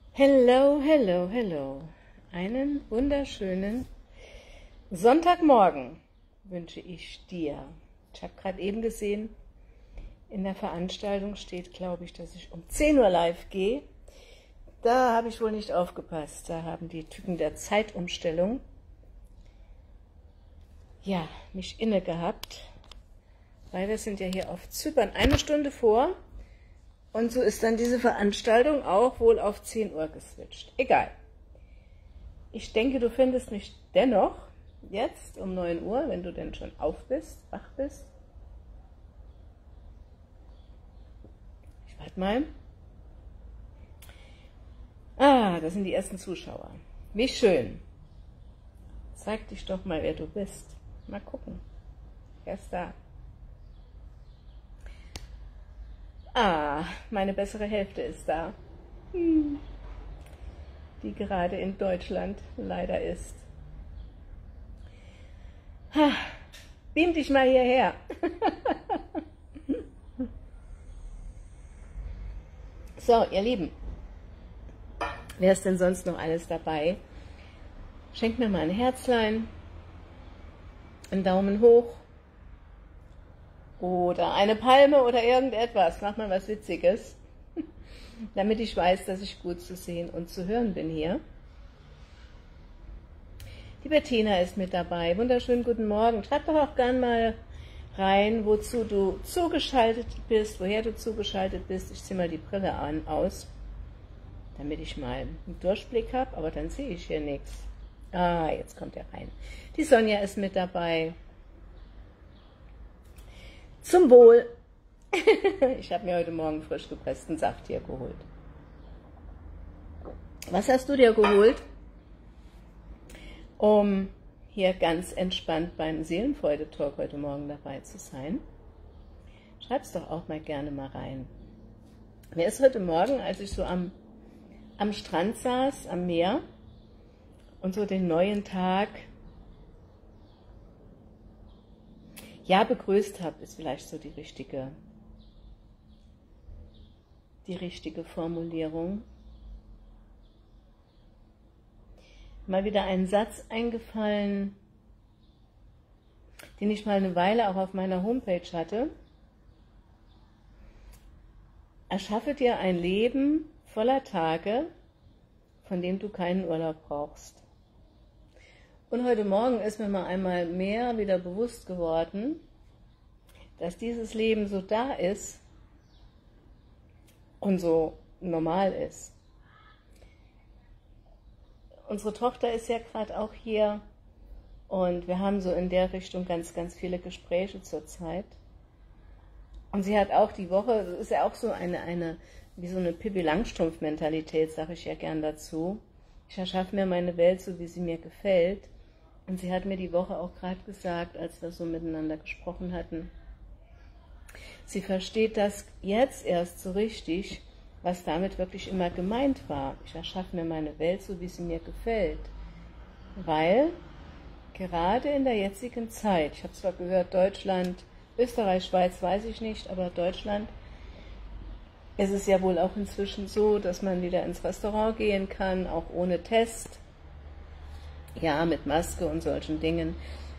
Hello, hello, hello. Einen wunderschönen Sonntagmorgen wünsche ich dir. Ich habe gerade eben gesehen, in der Veranstaltung steht, glaube ich, dass ich um 10 Uhr live gehe. Da habe ich wohl nicht aufgepasst. Da haben die Typen der Zeitumstellung mich inne gehabt, weil wir sind ja hier auf Zypern 1 Stunde vor. Und so ist dann diese Veranstaltung auch wohl auf 10 Uhr geswitcht. Egal. Ich denke, du findest mich dennoch jetzt um 9 Uhr, wenn du denn schon auf bist, wach bist. Ich warte mal. Das sind die ersten Zuschauer. Wie schön. Zeig dich doch mal, wer du bist. Mal gucken. Wer ist da? Meine bessere Hälfte ist da, die gerade in Deutschland leider ist. Beam dich mal hierher. So, ihr Lieben, wer ist denn sonst noch alles dabei? Schenkt mir mal ein Herzlein, einen Daumen hoch. Oder eine Palme oder irgendetwas. Mach mal was Witziges, damit ich weiß, dass ich gut zu sehen und zu hören bin hier. Die Bettina ist mit dabei. Wunderschönen guten Morgen. Schreib doch auch gern mal rein, wozu du zugeschaltet bist, woher du zugeschaltet bist. Ich ziehe mal die Brille aus, damit ich mal einen Durchblick habe, aber dann sehe ich hier nichts. Jetzt kommt er rein. Die Sonja ist mit dabei. Zum Wohl. Ich habe mir heute Morgen frisch gepressten Saft hier geholt. Was hast du dir geholt, um hier ganz entspannt beim Seelenfreude-Talk heute Morgen dabei zu sein? Schreib's doch auch mal gerne mal rein. Mir ist heute Morgen, als ich so am Strand saß, am Meer und so den neuen Tag begrüßt habe, ist vielleicht so die richtige Formulierung. Mal wieder ein Satz eingefallen, den ich mal eine Weile auch auf meiner Homepage hatte. Erschaffe dir ein Leben voller Tage, von dem du keinen Urlaub brauchst. Und heute Morgen ist mir mal einmal mehr wieder bewusst geworden, dass dieses Leben so da ist und so normal ist. Unsere Tochter ist ja gerade auch hier und wir haben so in der Richtung ganz, ganz viele Gespräche zurzeit. Und sie hat auch die Woche, das ist ja auch so wie so eine Pippi-Langstrumpf-Mentalität, sage ich ja gern dazu. Ich erschaffe mir meine Welt so, wie sie mir gefällt. Und sie hat mir die Woche auch gerade gesagt, als wir so miteinander gesprochen hatten, sie versteht das jetzt erst so richtig, was damit wirklich immer gemeint war. Ich erschaffe mir meine Welt so, wie sie mir gefällt. Weil gerade in der jetzigen Zeit, ich habe zwar gehört, Deutschland, Österreich, Schweiz, weiß ich nicht, aber Deutschland, ist es ja wohl auch inzwischen so, dass man wieder ins Restaurant gehen kann, auch ohne Test. Ja, mit Maske und solchen Dingen.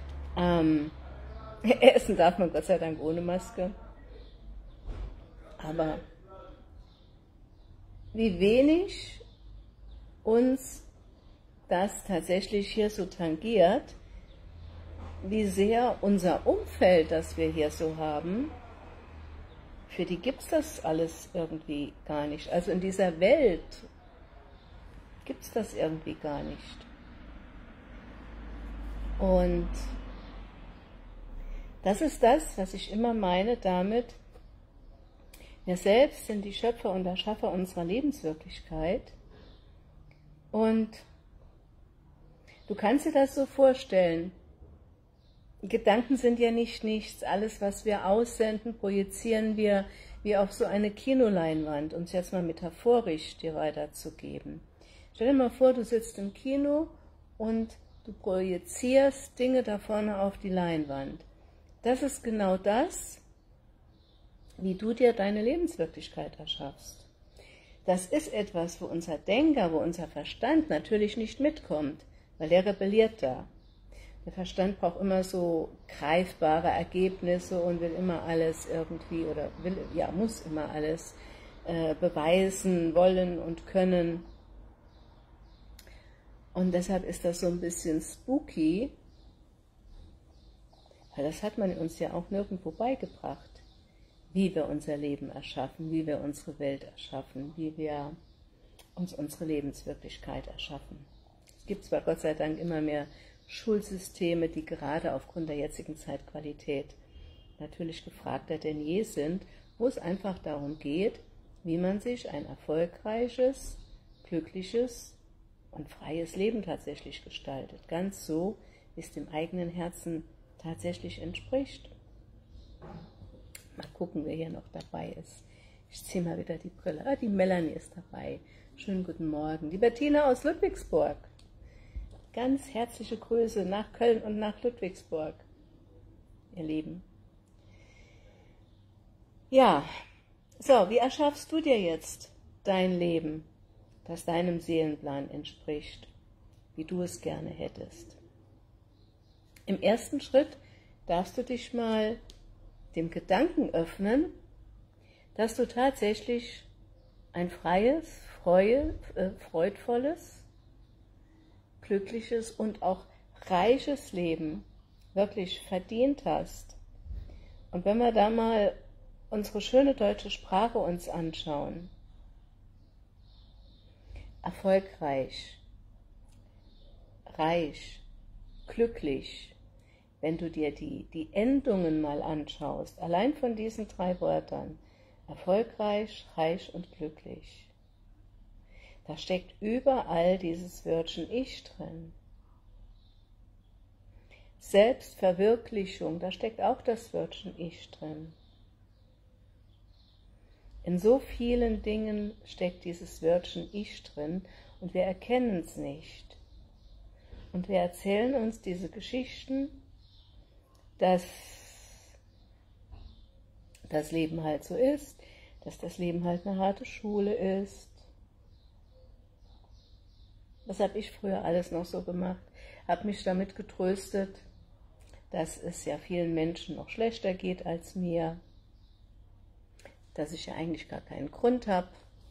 Essen darf man Gott sei Dank ohne Maske. Aber wie wenig uns das tatsächlich hier so tangiert, wie sehr unser Umfeld, das wir hier so haben, für die gibt es das alles irgendwie gar nicht. Also in dieser Welt gibt es das irgendwie gar nicht. Und das ist das, was ich immer meine damit, wir selbst sind die Schöpfer und Erschaffer unserer Lebenswirklichkeit. Und du kannst dir das so vorstellen, Gedanken sind ja nicht nichts, alles was wir aussenden, projizieren wir wie auf so eine Kinoleinwand, um es jetzt mal metaphorisch dir weiterzugeben. Stell dir mal vor, du sitzt im Kino und du projizierst Dinge da vorne auf die Leinwand. Das ist genau das, wie du dir deine Lebenswirklichkeit erschaffst. das ist etwas, wo unser Denker, wo unser Verstand natürlich nicht mitkommt, weil der rebelliert da. Der Verstand braucht immer so greifbare Ergebnisse und will immer alles irgendwie, oder muss immer alles beweisen, wollen und können. Und deshalb ist das so ein bisschen spooky, weil das hat man uns ja auch nirgendwo beigebracht, wie wir unser Leben erschaffen, wie wir unsere Welt erschaffen, wie wir uns unsere Lebenswirklichkeit erschaffen. Es gibt zwar Gott sei Dank immer mehr Schulsysteme, die gerade aufgrund der jetzigen Zeitqualität natürlich gefragter denn je sind, wo es einfach darum geht, wie man sich ein erfolgreiches, glückliches und freies Leben tatsächlich gestaltet. Ganz so, wie es dem eigenen Herzen tatsächlich entspricht. Mal gucken, wer hier noch dabei ist. Ich ziehe mal wieder die Brille. Ah, die Melanie ist dabei. Schönen guten Morgen. Die Bettina aus Ludwigsburg. Ganz herzliche Grüße nach Köln und nach Ludwigsburg, ihr Lieben. Ja, so, wie erschaffst du dir jetzt dein Leben, das deinem Seelenplan entspricht, wie du es gerne hättest? Im ersten Schritt darfst du dich mal dem Gedanken öffnen, dass du tatsächlich ein freies, freudvolles, glückliches und auch reiches Leben wirklich verdient hast. Und wenn wir da mal unsere schöne deutsche Sprache uns anschauen, erfolgreich, reich, glücklich, wenn du dir die Endungen mal anschaust, allein von diesen 3 Wörtern, erfolgreich, reich und glücklich, da steckt überall dieses Wörtchen Ich drin. Selbstverwirklichung, da steckt auch das Wörtchen Ich drin. In so vielen Dingen steckt dieses Wörtchen Ich drin und wir erkennen es nicht. Und wir erzählen uns diese Geschichten, dass das Leben halt so ist, dass das Leben halt eine harte Schule ist. Was habe ich früher alles noch so gemacht? Habe mich damit getröstet, dass es ja vielen Menschen noch schlechter geht als mir, dass ich ja eigentlich gar keinen Grund habe,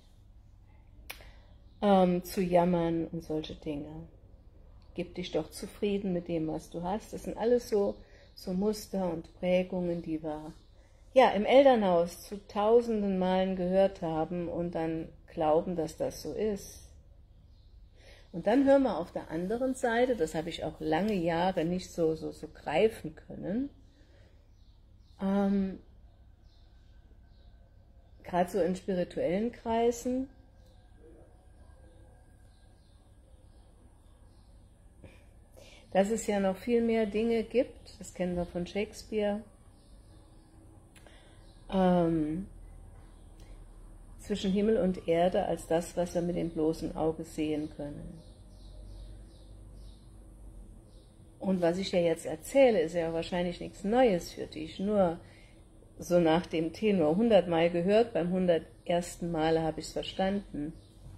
zu jammern und solche Dinge. Gib dich doch zufrieden mit dem, was du hast. Das sind alles so Muster und Prägungen, die wir ja im Elternhaus zu tausenden Malen gehört haben und dann glauben, dass das so ist. Und dann hören wir auf der anderen Seite, das habe ich auch lange Jahre nicht so greifen können, gerade so in spirituellen Kreisen, dass es ja noch viel mehr Dinge gibt, das kennen wir von Shakespeare, zwischen Himmel und Erde, als das, was wir mit dem bloßen Auge sehen können. Und was ich ja jetzt erzähle, ist ja wahrscheinlich nichts Neues für dich, nur so nach dem Tenor, 100 Mal gehört, beim 101. Mal habe ich es verstanden.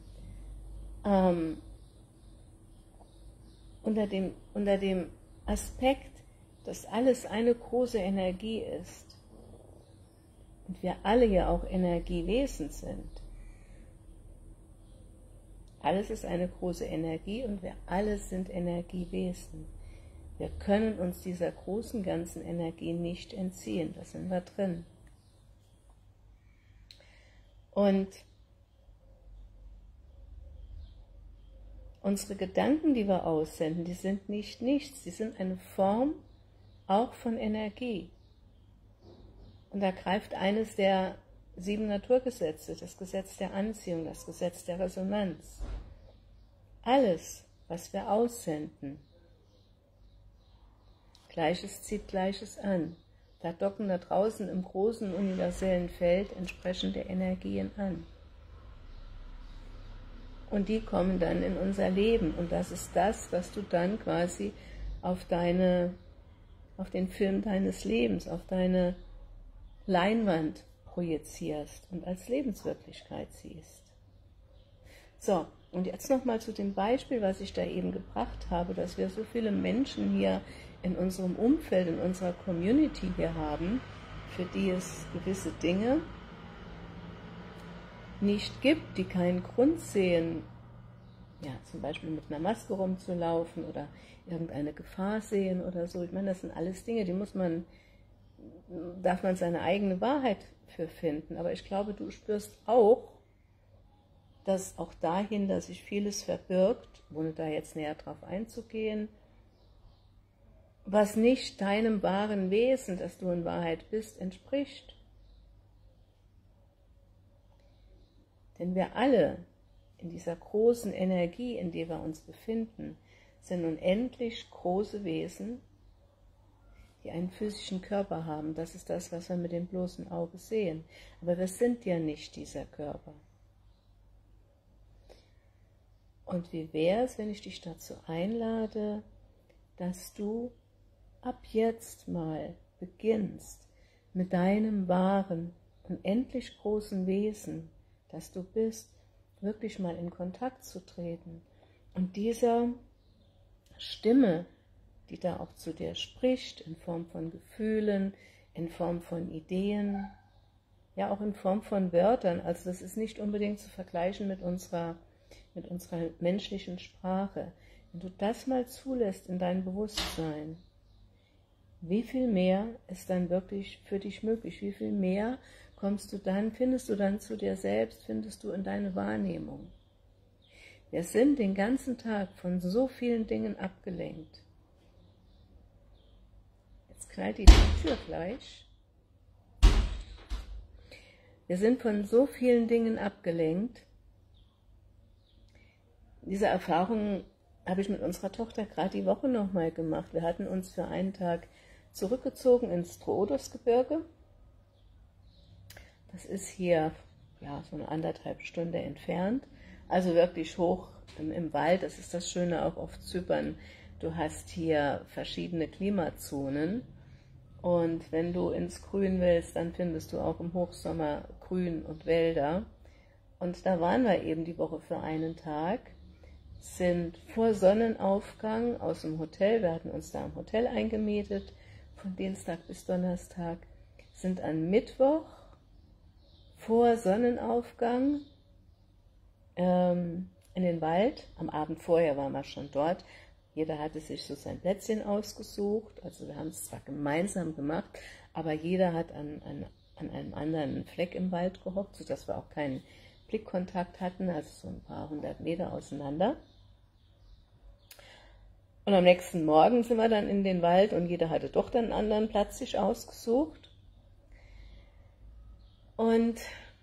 Unter dem Aspekt, dass alles eine große Energie ist und wir alle ja auch Energiewesen sind. Alles ist eine große Energie und wir alle sind Energiewesen. Wir können uns dieser großen ganzen Energie nicht entziehen, da sind wir drin. Und unsere Gedanken, die wir aussenden, die sind nicht nichts, die sind eine Form auch von Energie. Und da greift eines der 7 Naturgesetze, das Gesetz der Anziehung, das Gesetz der Resonanz. Alles, was wir aussenden, Gleiches zieht Gleiches an. Da docken da draußen im großen universellen Feld entsprechende Energien an. Und die kommen dann in unser Leben. Und das ist das, was du dann quasi auf den Film deines Lebens, auf deine Leinwand projizierst und als Lebenswirklichkeit siehst. So, und jetzt nochmal zu dem Beispiel, was ich da eben gebracht habe, dass wir so viele Menschen hier in unserem Umfeld, in unserer Community hier haben, für die es gewisse Dinge nicht gibt, die keinen Grund sehen, ja, zum Beispiel mit einer Maske rumzulaufen oder irgendeine Gefahr sehen oder so. Ich meine, das sind alles Dinge, die darf man seine eigene Wahrheit für finden. Aber ich glaube, du spürst auch, dass auch dahinter sich vieles verbirgt, ohne da jetzt näher drauf einzugehen, was nicht deinem wahren Wesen, das du in Wahrheit bist, entspricht. Denn wir alle in dieser großen Energie, in der wir uns befinden, sind unendlich große Wesen, die einen physischen Körper haben. Das ist das, was wir mit dem bloßen Auge sehen. Aber wir sind ja nicht dieser Körper. Und wie wäre es, wenn ich dich dazu einlade, dass du ab jetzt mal beginnst, mit deinem wahren, unendlich großen Wesen, das du bist, wirklich mal in Kontakt zu treten und dieser Stimme, die da auch zu dir spricht, in Form von Gefühlen, in Form von Ideen, ja auch in Form von Wörtern, also das ist nicht unbedingt zu vergleichen mit unserer menschlichen Sprache. Wenn du das mal zulässt in dein Bewusstsein, wie viel mehr ist dann wirklich für dich möglich? Wie viel mehr findest du dann zu dir selbst, findest du in deine Wahrnehmung? Wir sind den ganzen Tag von so vielen Dingen abgelenkt. Jetzt knallt die Tür gleich. Wir sind von so vielen Dingen abgelenkt. Diese Erfahrung habe ich mit unserer Tochter gerade die Woche nochmal gemacht. Wir hatten uns für einen Tag zurückgezogen ins Troodos-Gebirge. Das ist hier ja, so eine 1,5 Stunde entfernt. Also wirklich hoch im Wald. Das ist das Schöne auch auf Zypern. Du hast hier verschiedene Klimazonen. Und wenn du ins Grün willst, dann findest du auch im Hochsommer Grün und Wälder. Und da waren wir eben die Woche für einen Tag, sind vor Sonnenaufgang aus dem Hotel, wir hatten uns da im Hotel eingemietet, von Dienstag bis Donnerstag, sind an Mittwoch vor Sonnenaufgang in den Wald. Am Abend vorher waren wir schon dort. Jeder hatte sich so sein Plätzchen ausgesucht. Also wir haben es zwar gemeinsam gemacht, aber jeder hat an einem anderen Fleck im Wald gehockt, sodass wir auch keinen Blickkontakt hatten, also so ein paar 100 Meter auseinander. Und am nächsten Morgen sind wir dann in den Wald und jeder hatte doch dann einen anderen Platz sich ausgesucht. Und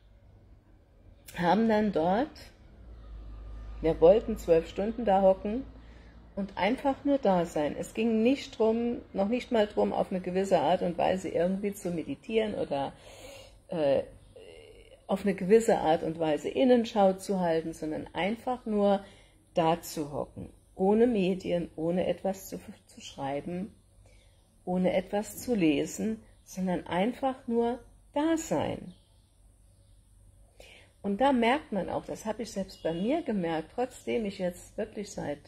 haben dann dort, wir wollten 12 Stunden da hocken und einfach nur da sein. Es ging nicht drum, noch nicht mal drum, auf eine gewisse Art und Weise irgendwie zu meditieren oder auf eine gewisse Art und Weise Innenschau zu halten, sondern einfach nur da zu hocken. Ohne Medien, ohne etwas zu schreiben, ohne etwas zu lesen, sondern einfach nur da sein. Und da merkt man auch, das habe ich selbst bei mir gemerkt, trotzdem ich jetzt wirklich seit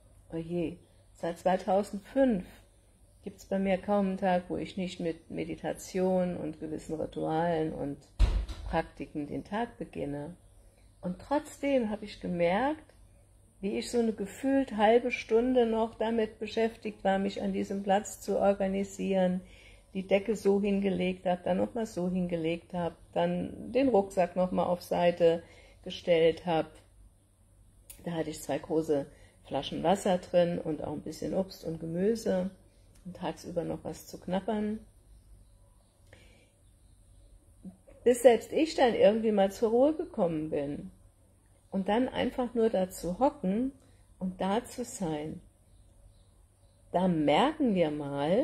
2005 gibt es bei mir kaum einen Tag, wo ich nicht mit Meditation und gewissen Ritualen und Praktiken den Tag beginne. Und trotzdem habe ich gemerkt, wie ich so eine gefühlt halbe Stunde noch damit beschäftigt war, mich an diesem Platz zu organisieren, die Decke so hingelegt habe, dann nochmal so hingelegt habe, dann den Rucksack nochmal auf Seite gestellt habe. Da hatte ich 2 große Flaschen Wasser drin und auch ein bisschen Obst und Gemüse und tagsüber noch was zu knabbern. Bis selbst ich dann irgendwie mal zur Ruhe gekommen bin. Und dann einfach nur da zu hocken und da zu sein. Da merken wir mal,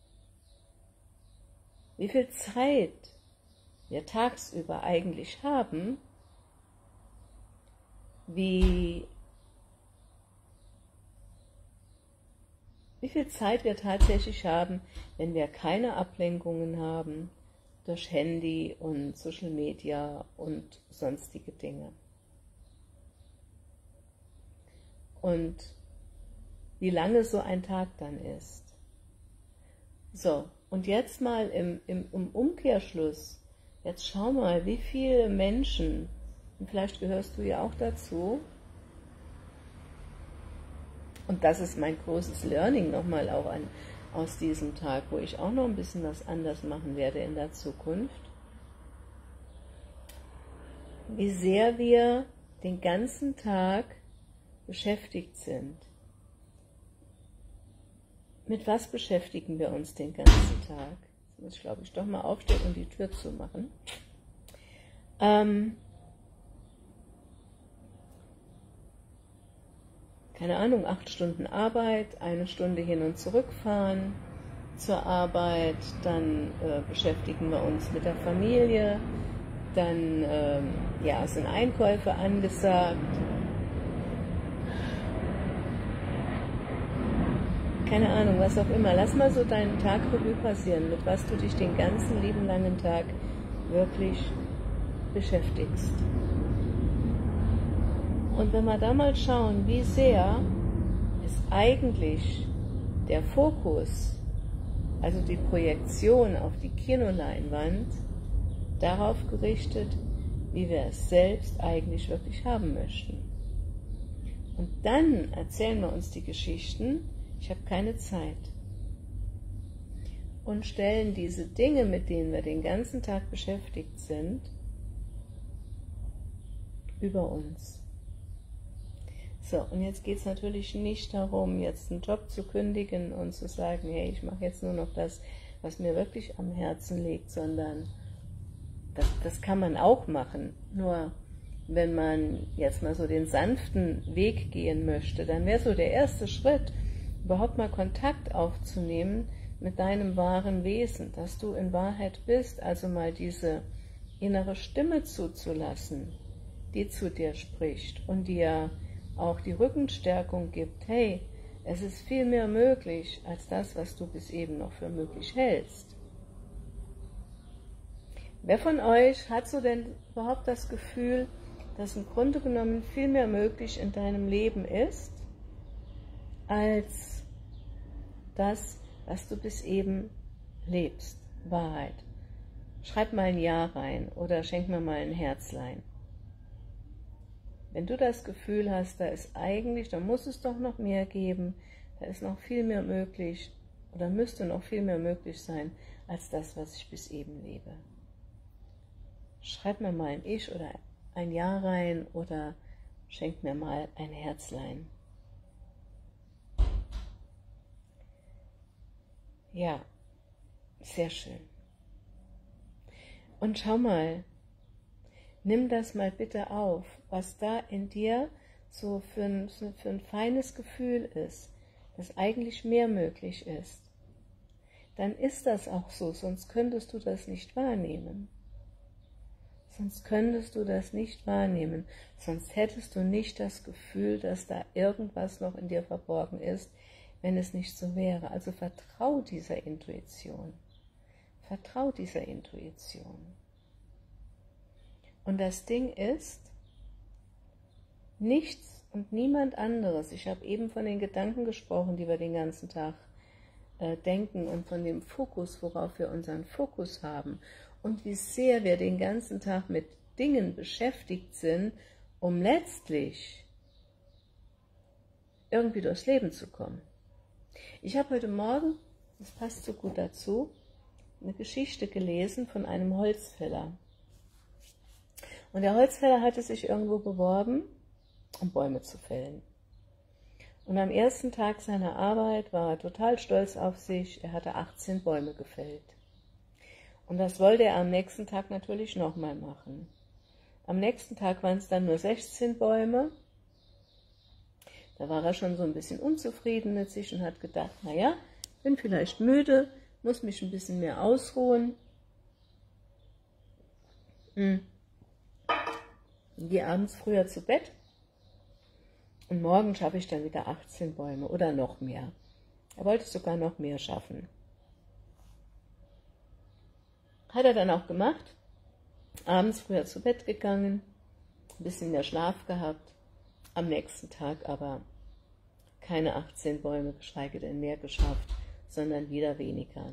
wie viel Zeit wir tagsüber eigentlich haben, wie viel Zeit wir tatsächlich haben, wenn wir keine Ablenkungen haben durch Handy und Social Media und sonstige Dinge. und wie lange so ein Tag dann ist. So, und jetzt mal im Umkehrschluss, jetzt schau mal, wie viele Menschen, und vielleicht gehörst du ja auch dazu, und das ist mein großes Learning nochmal auch aus diesem Tag, wo ich auch noch ein bisschen was anders machen werde in der Zukunft, wie sehr wir den ganzen Tag beschäftigt sind. Mit was beschäftigen wir uns den ganzen Tag? Jetzt muss ich, glaube ich, doch mal aufstehen und die Tür zumachen. Keine Ahnung, 8 Stunden Arbeit, 1 Stunde hin und zurück fahren zur Arbeit, dann beschäftigen wir uns mit der Familie, dann ja, sind Einkäufe angesagt. Keine Ahnung, was auch immer. Lass mal so deinen Tag Revue passieren, mit was du dich den ganzen lieben langen Tag wirklich beschäftigst. Und wenn wir da mal schauen, wie sehr ist eigentlich der Fokus, also die Projektion auf die Kinoleinwand, darauf gerichtet, wie wir es selbst eigentlich wirklich haben möchten. Und dann erzählen wir uns die Geschichten, ich habe keine Zeit, und stellen diese Dinge, mit denen wir den ganzen Tag beschäftigt sind, über uns. So, und jetzt geht es natürlich nicht darum, jetzt einen Job zu kündigen und zu sagen, hey, ich mache jetzt nur noch das, was mir wirklich am Herzen liegt, sondern das kann man auch machen. Nur wenn man jetzt mal so den sanften Weg gehen möchte, dann wäre so der erste Schritt, überhaupt mal Kontakt aufzunehmen mit deinem wahren Wesen, dass du in Wahrheit bist, also mal diese innere Stimme zuzulassen, die zu dir spricht und dir auch die Rückenstärkung gibt, hey, es ist viel mehr möglich als das, was du bis eben noch für möglich hältst. Wer von euch hat so denn überhaupt das Gefühl, dass im Grunde genommen viel mehr möglich in deinem Leben ist, als das, was du bis eben lebst? Wahrheit. Schreib mal ein Ja rein oder schenk mir mal ein Herzlein. Wenn du das Gefühl hast, da ist eigentlich, da muss es doch noch mehr geben, da ist noch viel mehr möglich oder müsste noch viel mehr möglich sein, als das, was ich bis eben lebe. Schreib mir mal ein Ich oder ein Ja rein oder schenk mir mal ein Herzlein. Ja, sehr schön. Und schau mal, nimm das mal bitte auf, was da in dir so für ein feines Gefühl ist, dass eigentlich mehr möglich ist. Dann ist das auch so, sonst könntest du das nicht wahrnehmen. Sonst könntest du das nicht wahrnehmen, sonst hättest du nicht das Gefühl, dass da irgendwas noch in dir verborgen ist, wenn es nicht so wäre. Also vertrau dieser Intuition. Vertrau dieser Intuition. Und das Ding ist, nichts und niemand anderes, ich habe eben von den Gedanken gesprochen, die wir den ganzen Tag denken und von dem Fokus, worauf wir unseren Fokus haben und wie sehr wir den ganzen Tag mit Dingen beschäftigt sind, um letztlich irgendwie durchs Leben zu kommen. Ich habe heute Morgen, das passt so gut dazu, eine Geschichte gelesen von einem Holzfäller. Und der Holzfäller hatte sich irgendwo beworben, um Bäume zu fällen. Und am ersten Tag seiner Arbeit war er total stolz auf sich, er hatte 18 Bäume gefällt. Und das wollte er am nächsten Tag natürlich nochmal machen. Am nächsten Tag waren es dann nur 16 Bäume. Da war er schon so ein bisschen unzufrieden mit sich und hat gedacht, naja, bin vielleicht müde, muss mich ein bisschen mehr ausruhen. Gehe abends früher zu Bett und morgen schaffe ich dann wieder 18 Bäume oder noch mehr. Er wollte sogar noch mehr schaffen. Hat er dann auch gemacht, abends früher zu Bett gegangen, ein bisschen mehr Schlaf gehabt, am nächsten Tag aber keine 18 Bäume, geschweige denn mehr geschafft, sondern wieder weniger.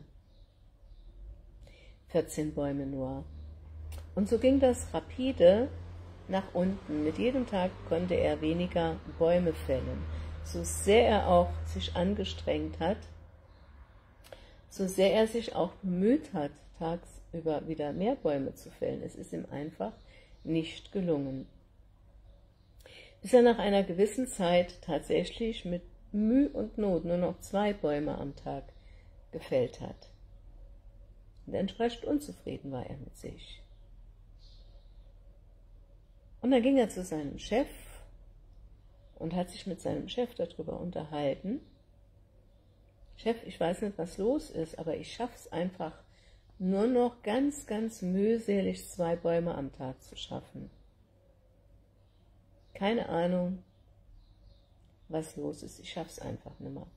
14 Bäume nur. Und so ging das rapide nach unten. Mit jedem Tag konnte er weniger Bäume fällen. So sehr er auch sich angestrengt hat, so sehr er sich auch bemüht hat, tagsüber wieder mehr Bäume zu fällen. Es ist ihm einfach nicht gelungen. Bis er nach einer gewissen Zeit tatsächlich mit Mühe und Not nur noch 2 Bäume am Tag gefällt hat. Und entsprechend unzufrieden war er mit sich. Und dann ging er zu seinem Chef und hat sich mit seinem Chef darüber unterhalten. Chef, ich weiß nicht, was los ist, aber ich schaffe es einfach nur noch ganz, ganz mühselig, 2 Bäume am Tag zu schaffen. Keine Ahnung, was los ist. Ich schaffe es einfach nicht mehr.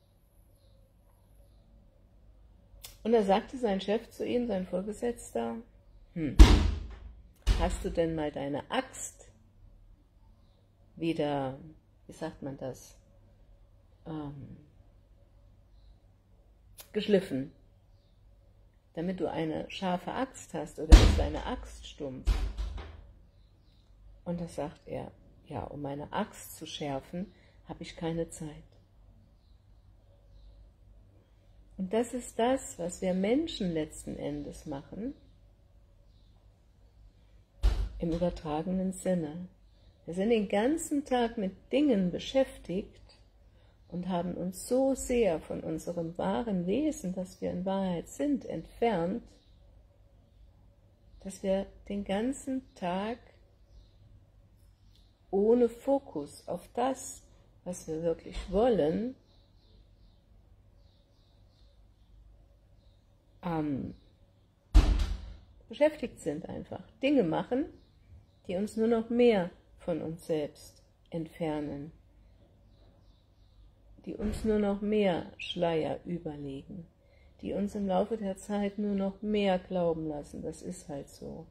Und da sagte sein Chef zu ihm, sein Vorgesetzter, hast du denn mal deine Axt wieder, wie sagt man das, geschliffen, damit du eine scharfe Axt hast, oder ist deine Axt stumpf? Und da sagt er, ja, um meine Axt zu schärfen, habe ich keine Zeit. Und das ist das, was wir Menschen letzten Endes machen, im übertragenen Sinne. Wir sind den ganzen Tag mit Dingen beschäftigt und haben uns so sehr von unserem wahren Wesen, das wir in Wahrheit sind, entfernt, dass wir den ganzen Tag ohne Fokus auf das, was wir wirklich wollen, beschäftigt sind einfach. Dinge machen, die uns nur noch mehr von uns selbst entfernen, die uns nur noch mehr Schleier überlegen, die uns im Laufe der Zeit nur noch mehr glauben lassen, das ist halt so.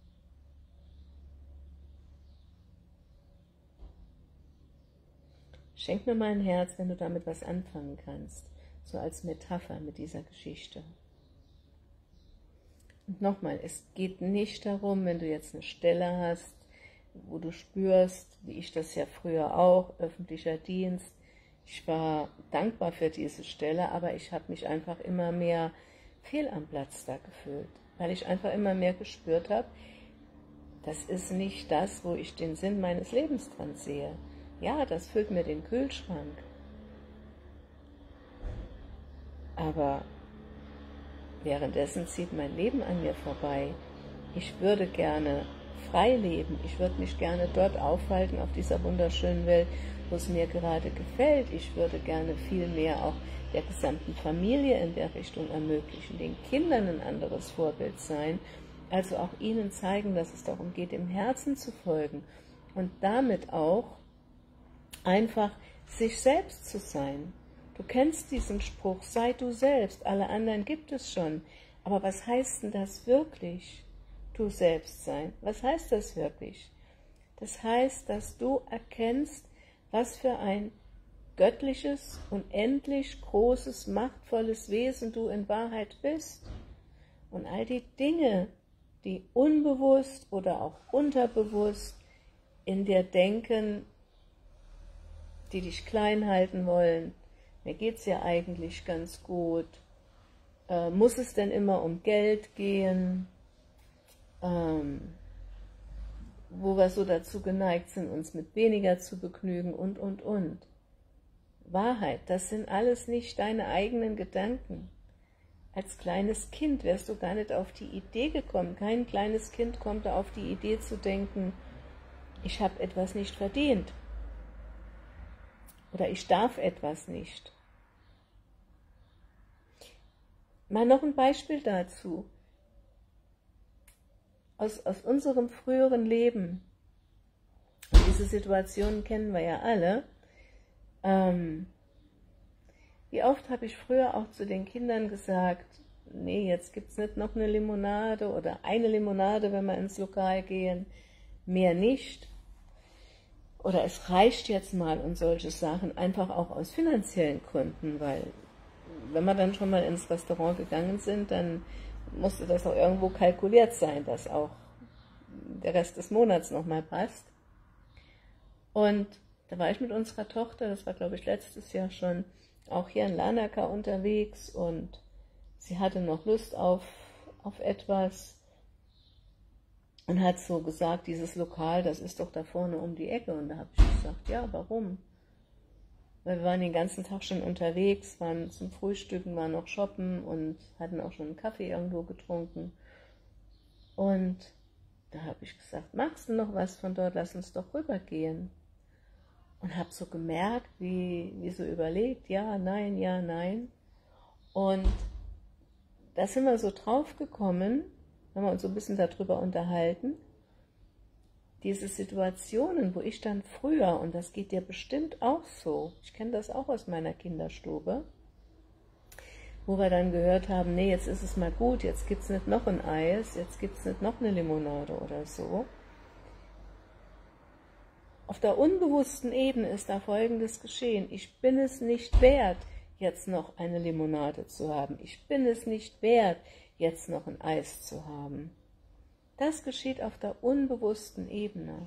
Schenk mir mal ein Herz, wenn du damit was anfangen kannst, so als Metapher mit dieser Geschichte. Und nochmal, es geht nicht darum, wenn du jetzt eine Stelle hast, wo du spürst, wie ich das ja früher auch, öffentlicher Dienst, ich war dankbar für diese Stelle, aber ich habe mich einfach immer mehr fehl am Platz da gefühlt, weil ich einfach immer mehr gespürt habe, das ist nicht das, wo ich den Sinn meines Lebens dran sehe. Ja, das füllt mir den Kühlschrank. Aber währenddessen zieht mein Leben an mir vorbei. Ich würde gerne frei leben. Ich würde mich gerne dort aufhalten, auf dieser wunderschönen Welt, wo es mir gerade gefällt. Ich würde gerne viel mehr auch der gesamten Familie in der Richtung ermöglichen, den Kindern ein anderes Vorbild sein, also auch ihnen zeigen, dass es darum geht, im Herzen zu folgen und damit auch einfach sich selbst zu sein. Du kennst diesen Spruch, sei du selbst, alle anderen gibt es schon. Aber was heißt denn das wirklich, du selbst sein? Was heißt das wirklich? Das heißt, dass du erkennst, was für ein göttliches, unendlich großes, machtvolles Wesen du in Wahrheit bist. Und all die Dinge, die unbewusst oder auch unterbewusst in dir denken, die dich klein halten wollen, mir geht es ja eigentlich ganz gut, muss es denn immer um Geld gehen, wo wir so dazu geneigt sind, uns mit weniger zu begnügen und. Wahrheit, das sind alles nicht deine eigenen Gedanken. Als kleines Kind wärst du gar nicht auf die Idee gekommen, kein kleines Kind kommt auf die Idee zu denken, ich habe etwas nicht verdient. Oder ich darf etwas nicht. Mal noch ein Beispiel dazu. Aus unserem früheren Leben. Und diese Situationen kennen wir ja alle. Wie oft habe ich früher auch zu den Kindern gesagt, nee, jetzt gibt es nicht noch eine Limonade oder eine Limonade, wenn wir ins Lokal gehen, mehr nicht. oder es reicht jetzt mal und solche Sachen, einfach auch aus finanziellen Gründen, weil wenn wir dann schon mal ins Restaurant gegangen sind, dann musste das auch irgendwo kalkuliert sein, dass auch der Rest des Monats nochmal passt. Und da war ich mit unserer Tochter, das war glaube ich letztes Jahr schon, auch hier in Larnaca unterwegs und sie hatte noch Lust auf etwas und hat so gesagt, dieses Lokal, das ist doch da vorne um die Ecke. Und da habe ich gesagt, ja, warum? Weil wir waren den ganzen Tag schon unterwegs, waren zum Frühstücken, waren noch shoppen und hatten auch schon einen Kaffee irgendwo getrunken. Und da habe ich gesagt, magst du noch was von dort, lass uns doch rübergehen. Und habe so gemerkt, wie so überlegt, ja, nein, ja, nein. Und da sind wir so drauf gekommen, haben wir uns so ein bisschen darüber unterhalten, diese Situationen, wo ich dann früher, und das geht dir bestimmt auch so, ich kenne das auch aus meiner Kinderstube, wo wir dann gehört haben, nee, jetzt ist es mal gut, jetzt gibt es nicht noch ein Eis, jetzt gibt es nicht noch eine Limonade oder so. Auf der unbewussten Ebene ist da Folgendes geschehen. Ich bin es nicht wert, jetzt noch eine Limonade zu haben. Ich bin es nicht wert, jetzt noch ein Eis zu haben. Das geschieht auf der unbewussten Ebene.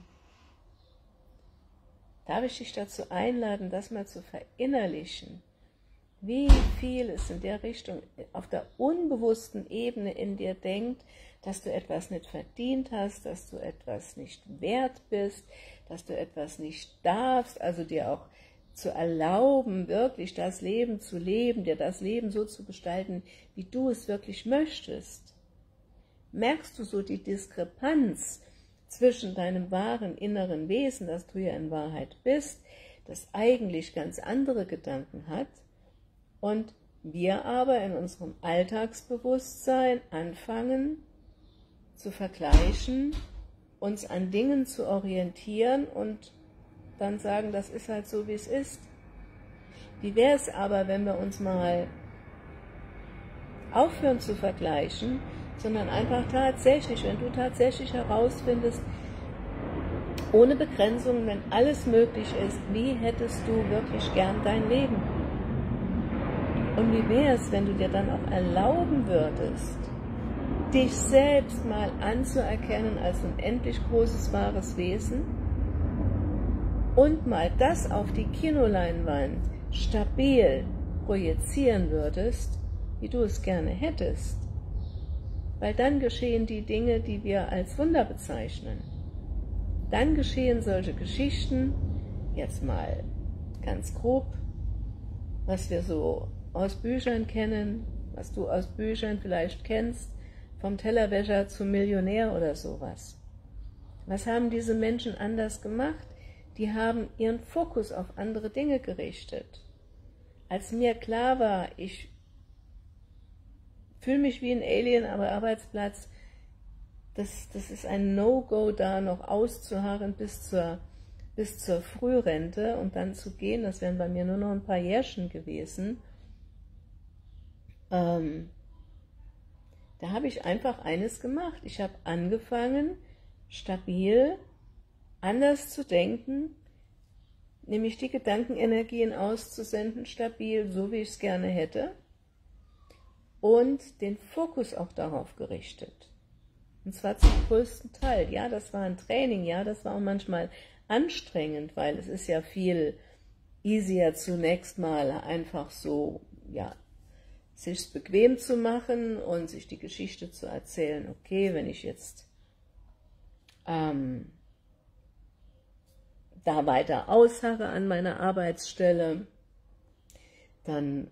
Darf ich dich dazu einladen, das mal zu verinnerlichen, wie viel es in der Richtung auf der unbewussten Ebene in dir denkt, dass du etwas nicht verdient hast, dass du etwas nicht wert bist, dass du etwas nicht darfst, also dir auch zu erlauben, wirklich das Leben zu leben, dir das Leben so zu gestalten, wie du es wirklich möchtest. Merkst du so die Diskrepanz zwischen deinem wahren inneren Wesen, das du ja in Wahrheit bist, das eigentlich ganz andere Gedanken hat, und wir aber in unserem Alltagsbewusstsein anfangen zu vergleichen, uns an Dingen zu orientieren und dann sagen, das ist halt so, wie es ist. Wie wäre es aber, wenn wir uns mal aufhören zu vergleichen, sondern einfach tatsächlich, wenn du tatsächlich herausfindest, ohne Begrenzungen, wenn alles möglich ist, wie hättest du wirklich gern dein Leben? Und wie wäre es, wenn du dir dann auch erlauben würdest, dich selbst mal anzuerkennen als unendlich großes, wahres Wesen und mal das auf die Kinoleinwand stabil projizieren würdest, wie du es gerne hättest. Weil dann geschehen die Dinge, die wir als Wunder bezeichnen. Dann geschehen solche Geschichten, jetzt mal ganz grob, was wir so aus Büchern kennen, was du aus Büchern vielleicht kennst, vom Tellerwäscher zum Millionär oder sowas. Was haben diese Menschen anders gemacht? Die haben ihren Fokus auf andere Dinge gerichtet. Als mir klar war, ich fühle mich wie ein Alien am Arbeitsplatz, das ist ein No-Go, da noch auszuharren bis zur Frührente und dann zu gehen, das wären bei mir nur noch ein paar Jährchen gewesen. Da habe ich einfach eines gemacht. Ich habe angefangen, stabil, anders zu denken, nämlich die Gedankenenergien auszusenden, stabil, so wie ich es gerne hätte, und den Fokus auch darauf gerichtet. Und zwar zum größten Teil. Ja, das war ein Training, ja, das war auch manchmal anstrengend, weil es ist ja viel easier zunächst mal einfach so, ja, sich's bequem zu machen und sich die Geschichte zu erzählen, okay, wenn ich jetzt da weiter ausharre an meiner Arbeitsstelle, dann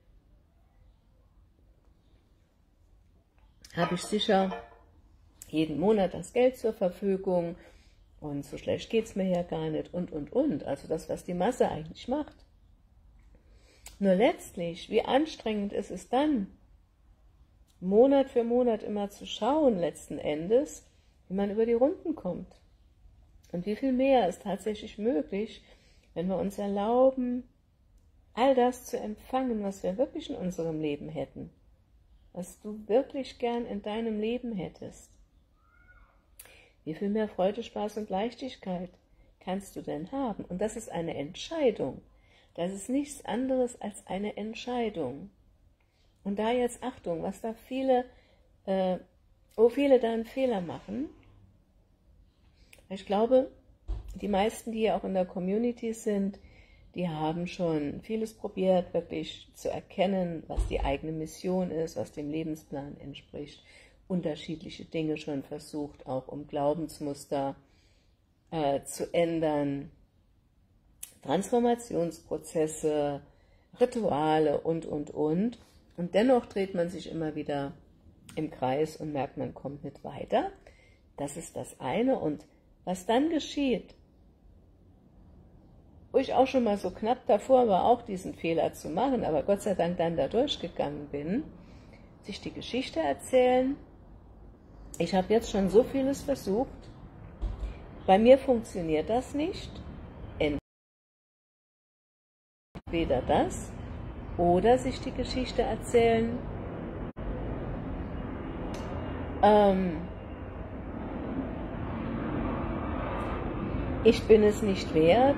habe ich sicher jeden Monat das Geld zur Verfügung und so schlecht geht es mir ja gar nicht und. Also das, was die Masse eigentlich macht. Nur letztlich, wie anstrengend ist es dann, Monat für Monat immer zu schauen, letzten Endes, wie man über die Runden kommt. Und wie viel mehr ist tatsächlich möglich, wenn wir uns erlauben, all das zu empfangen, was wir wirklich in unserem Leben hätten, was du wirklich gern in deinem Leben hättest. Wie viel mehr Freude, Spaß und Leichtigkeit kannst du denn haben? Und das ist eine Entscheidung. Das ist nichts anderes als eine Entscheidung. Und da jetzt Achtung, was da wo viele da einen Fehler machen. Ich glaube, die meisten, die ja auch in der Community sind, die haben schon vieles probiert, wirklich zu erkennen, was die eigene Mission ist, was dem Lebensplan entspricht. Unterschiedliche Dinge schon versucht, auch um Glaubensmuster zu ändern, Transformationsprozesse, Rituale und. Und dennoch dreht man sich immer wieder im Kreis und merkt, man kommt nicht weiter. Das ist das eine. Und was dann geschieht, wo ich auch schon mal so knapp davor war, auch diesen Fehler zu machen, aber Gott sei Dank dann da durchgegangen bin, sich die Geschichte erzählen. Ich habe jetzt schon so vieles versucht, bei mir funktioniert das nicht, entweder das oder sich die Geschichte erzählen, ich bin es nicht wert,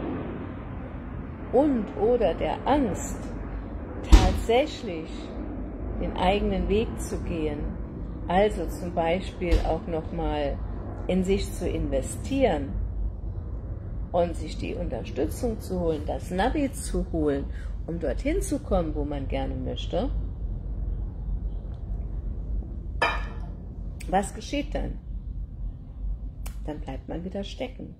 und oder der Angst, tatsächlich den eigenen Weg zu gehen, also zum Beispiel auch nochmal in sich zu investieren und sich die Unterstützung zu holen, das Navi zu holen, um dorthin zu kommen, wo man gerne möchte. Was geschieht dann? Dann bleibt man wieder stecken.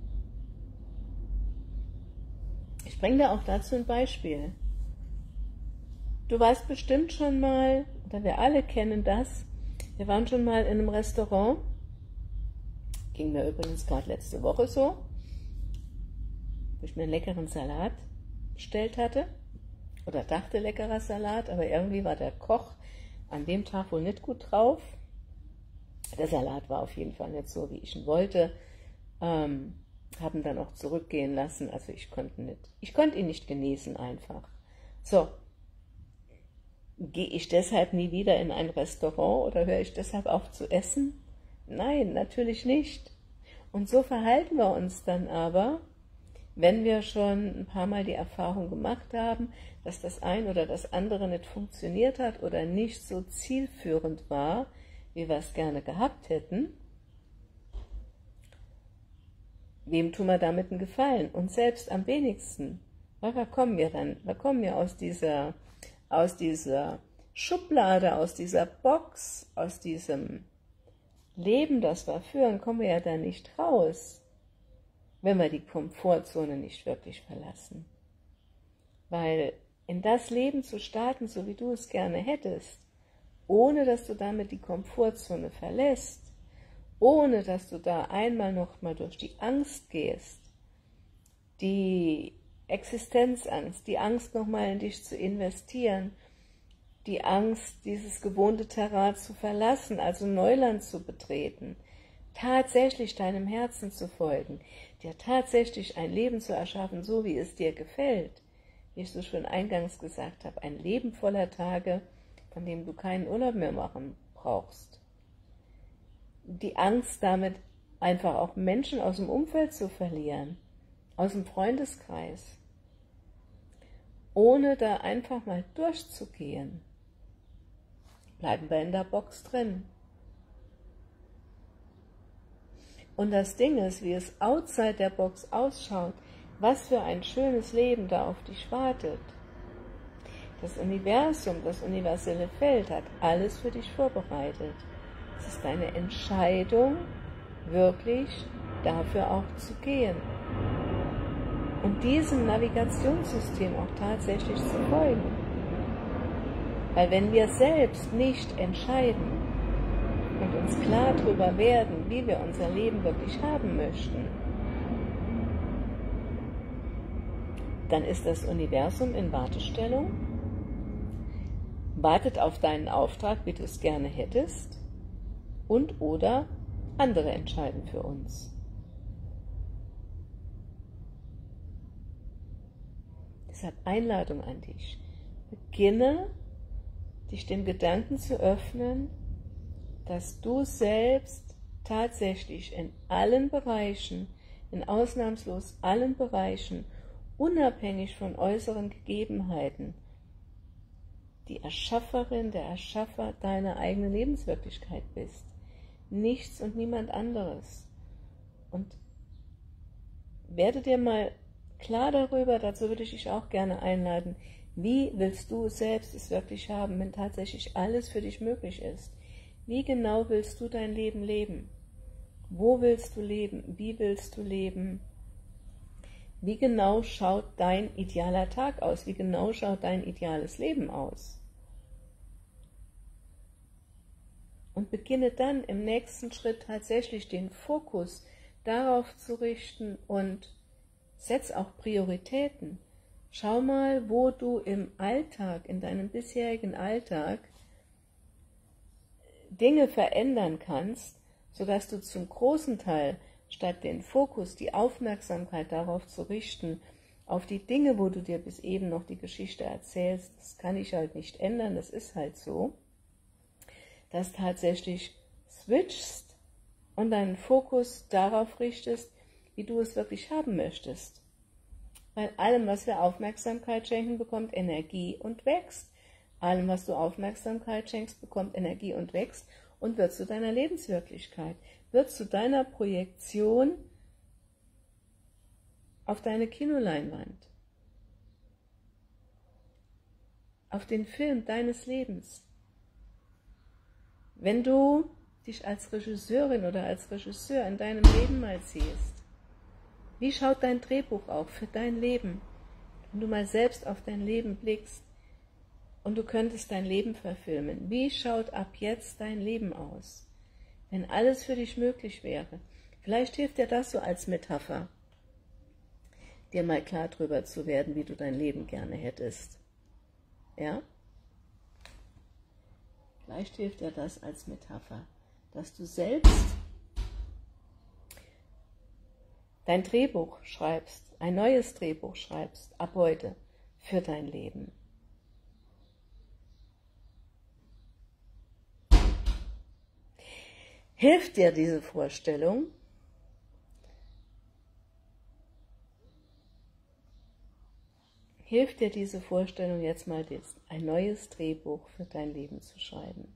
Ich bringe da auch dazu ein Beispiel. Du warst bestimmt schon mal, oder wir alle kennen das, wir waren schon mal in einem Restaurant, ging mir übrigens gerade letzte Woche so, wo ich mir einen leckeren Salat bestellt hatte, oder dachte leckerer Salat, aber irgendwie war der Koch an dem Tag wohl nicht gut drauf. Der Salat war auf jeden Fall nicht so, wie ich ihn wollte. Haben dann auch zurückgehen lassen, also ich konnte ihn nicht genießen einfach. So, gehe ich deshalb nie wieder in ein Restaurant oder höre ich deshalb auf zu essen? Nein, natürlich nicht. Und so verhalten wir uns dann aber, wenn wir schon ein paar Mal die Erfahrung gemacht haben, dass das ein oder das andere nicht funktioniert hat oder nicht so zielführend war, wie wir es gerne gehabt hätten. Wem tun wir damit einen Gefallen? Uns selbst am wenigsten. Weil wir kommen ja aus dieser Schublade, aus dieser Box, aus diesem Leben, das wir führen, kommen wir ja da nicht raus, wenn wir die Komfortzone nicht wirklich verlassen. Weil in das Leben zu starten, so wie du es gerne hättest, ohne dass du damit die Komfortzone verlässt, ohne dass du da einmal noch mal durch die Angst gehst, die Existenzangst, die Angst noch mal in dich zu investieren, die Angst, dieses gewohnte Terrain zu verlassen, also Neuland zu betreten, tatsächlich deinem Herzen zu folgen, dir tatsächlich ein Leben zu erschaffen, so wie es dir gefällt, wie ich so schon eingangs gesagt habe, ein Leben voller Tage, von dem du keinen Urlaub mehr machen brauchst. Die Angst damit einfach auch Menschen aus dem Umfeld zu verlieren, aus dem Freundeskreis, ohne da einfach mal durchzugehen, bleiben wir in der Box drin. Und das Ding ist, wie es outside der Box ausschaut, was für ein schönes Leben da auf dich wartet. Das Universum, das universelle Feld hat alles für dich vorbereitet. Es ist deine Entscheidung, wirklich dafür auch zu gehen. Und diesem Navigationssystem auch tatsächlich zu folgen. Weil wenn wir selbst nicht entscheiden und uns klar darüber werden, wie wir unser Leben wirklich haben möchten, dann ist das Universum in Wartestellung, wartet auf deinen Auftrag, wie du es gerne hättest, und oder andere entscheiden für uns. Deshalb Einladung an dich. Beginne, dich dem Gedanken zu öffnen, dass du selbst tatsächlich in allen Bereichen in ausnahmslos allen Bereichen, unabhängig von äußeren Gegebenheiten, die Erschafferin, der Erschaffer deiner eigenen Lebenswirklichkeit bist. Nichts und niemand anderes. Und werde dir mal klar darüber, dazu würde ich dich auch gerne einladen, wie willst du selbst es wirklich haben, wenn tatsächlich alles für dich möglich ist? Wie genau willst du dein Leben leben? Wo willst du leben? Wie willst du leben? Wie genau schaut dein idealer Tag aus? Wie genau schaut dein ideales Leben aus? Und beginne dann im nächsten Schritt tatsächlich den Fokus darauf zu richten und setz auch Prioritäten. Schau mal, wo du im Alltag, in deinem bisherigen Alltag, Dinge verändern kannst, sodass du zum großen Teil, statt den Fokus, die Aufmerksamkeit darauf zu richten, auf die Dinge, wo du dir bis eben noch die Geschichte erzählst, das kann ich halt nicht ändern, das ist halt so, dass tatsächlich switchst und deinen Fokus darauf richtest, wie du es wirklich haben möchtest. Weil allem, was wir Aufmerksamkeit schenken, bekommt Energie und wächst. Allem, was du Aufmerksamkeit schenkst, bekommt Energie und wächst und wird zu deiner Lebenswirklichkeit, wird zu deiner Projektion auf deine Kinoleinwand, auf den Film deines Lebens. Wenn du dich als Regisseurin oder als Regisseur in deinem Leben mal siehst, wie schaut dein Drehbuch auch für dein Leben? Wenn du mal selbst auf dein Leben blickst und du könntest dein Leben verfilmen, wie schaut ab jetzt dein Leben aus? Wenn alles für dich möglich wäre. Vielleicht hilft dir das so als Metapher, dir mal klar drüber zu werden, wie du dein Leben gerne hättest. Ja? Vielleicht hilft dir das als Metapher, dass du selbst dein Drehbuch schreibst, ein neues Drehbuch schreibst, ab heute, für dein Leben. Hilft dir diese Vorstellung? Hilft dir diese Vorstellung jetzt mal, ein neues Drehbuch für dein Leben zu schreiben?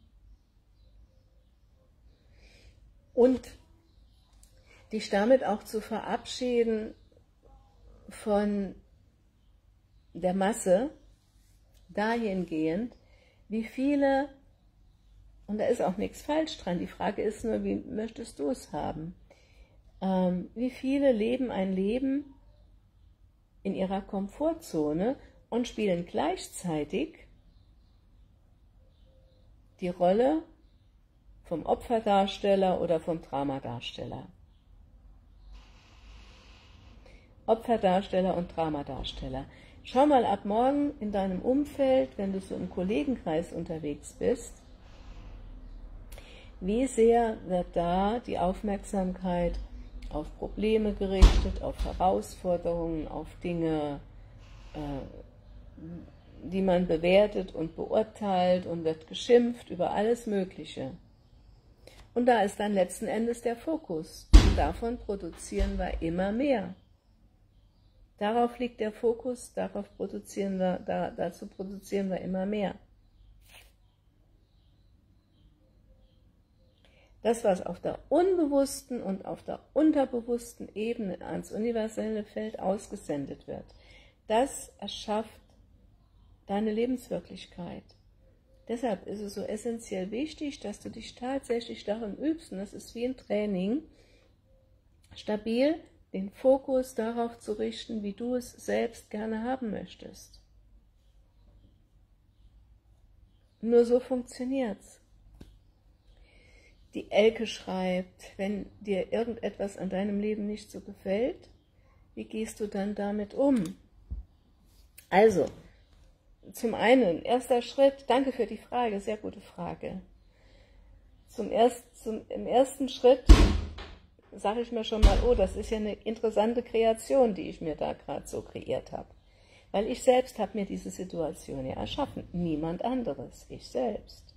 Und dich damit auch zu verabschieden von der Masse, dahingehend, wie viele, und da ist auch nichts falsch dran, die Frage ist nur, wie möchtest du es haben? Wie viele leben ein Leben in ihrer Komfortzone und spielen gleichzeitig die Rolle vom Opferdarsteller oder vom Dramadarsteller. Opferdarsteller und Dramadarsteller. Schau mal ab morgen in deinem Umfeld, wenn du so im Kollegenkreis unterwegs bist, wie sehr wird da die Aufmerksamkeit auf Probleme gerichtet, auf Herausforderungen, auf Dinge, die man bewertet und beurteilt und wird geschimpft über alles Mögliche. Und da ist dann letzten Endes der Fokus. Und davon produzieren wir immer mehr. Darauf liegt der Fokus, dazu produzieren wir immer mehr. Das, was auf der unbewussten und auf der unterbewussten Ebene ans universelle Feld ausgesendet wird, das erschafft deine Lebenswirklichkeit. Deshalb ist es so essentiell wichtig, dass du dich tatsächlich darin übst, und das ist wie ein Training, stabil den Fokus darauf zu richten, wie du es selbst gerne haben möchtest. Nur so funktioniert's. Die Elke schreibt, wenn dir irgendetwas an deinem Leben nicht so gefällt, wie gehst du dann damit um? Also, zum einen, erster Schritt, danke für die Frage, sehr gute Frage. Im ersten Schritt sage ich mir schon mal, oh, das ist ja eine interessante Kreation, die ich mir da gerade so kreiert habe. Weil ich selbst habe mir diese Situation ja erschaffen, niemand anderes, ich selbst.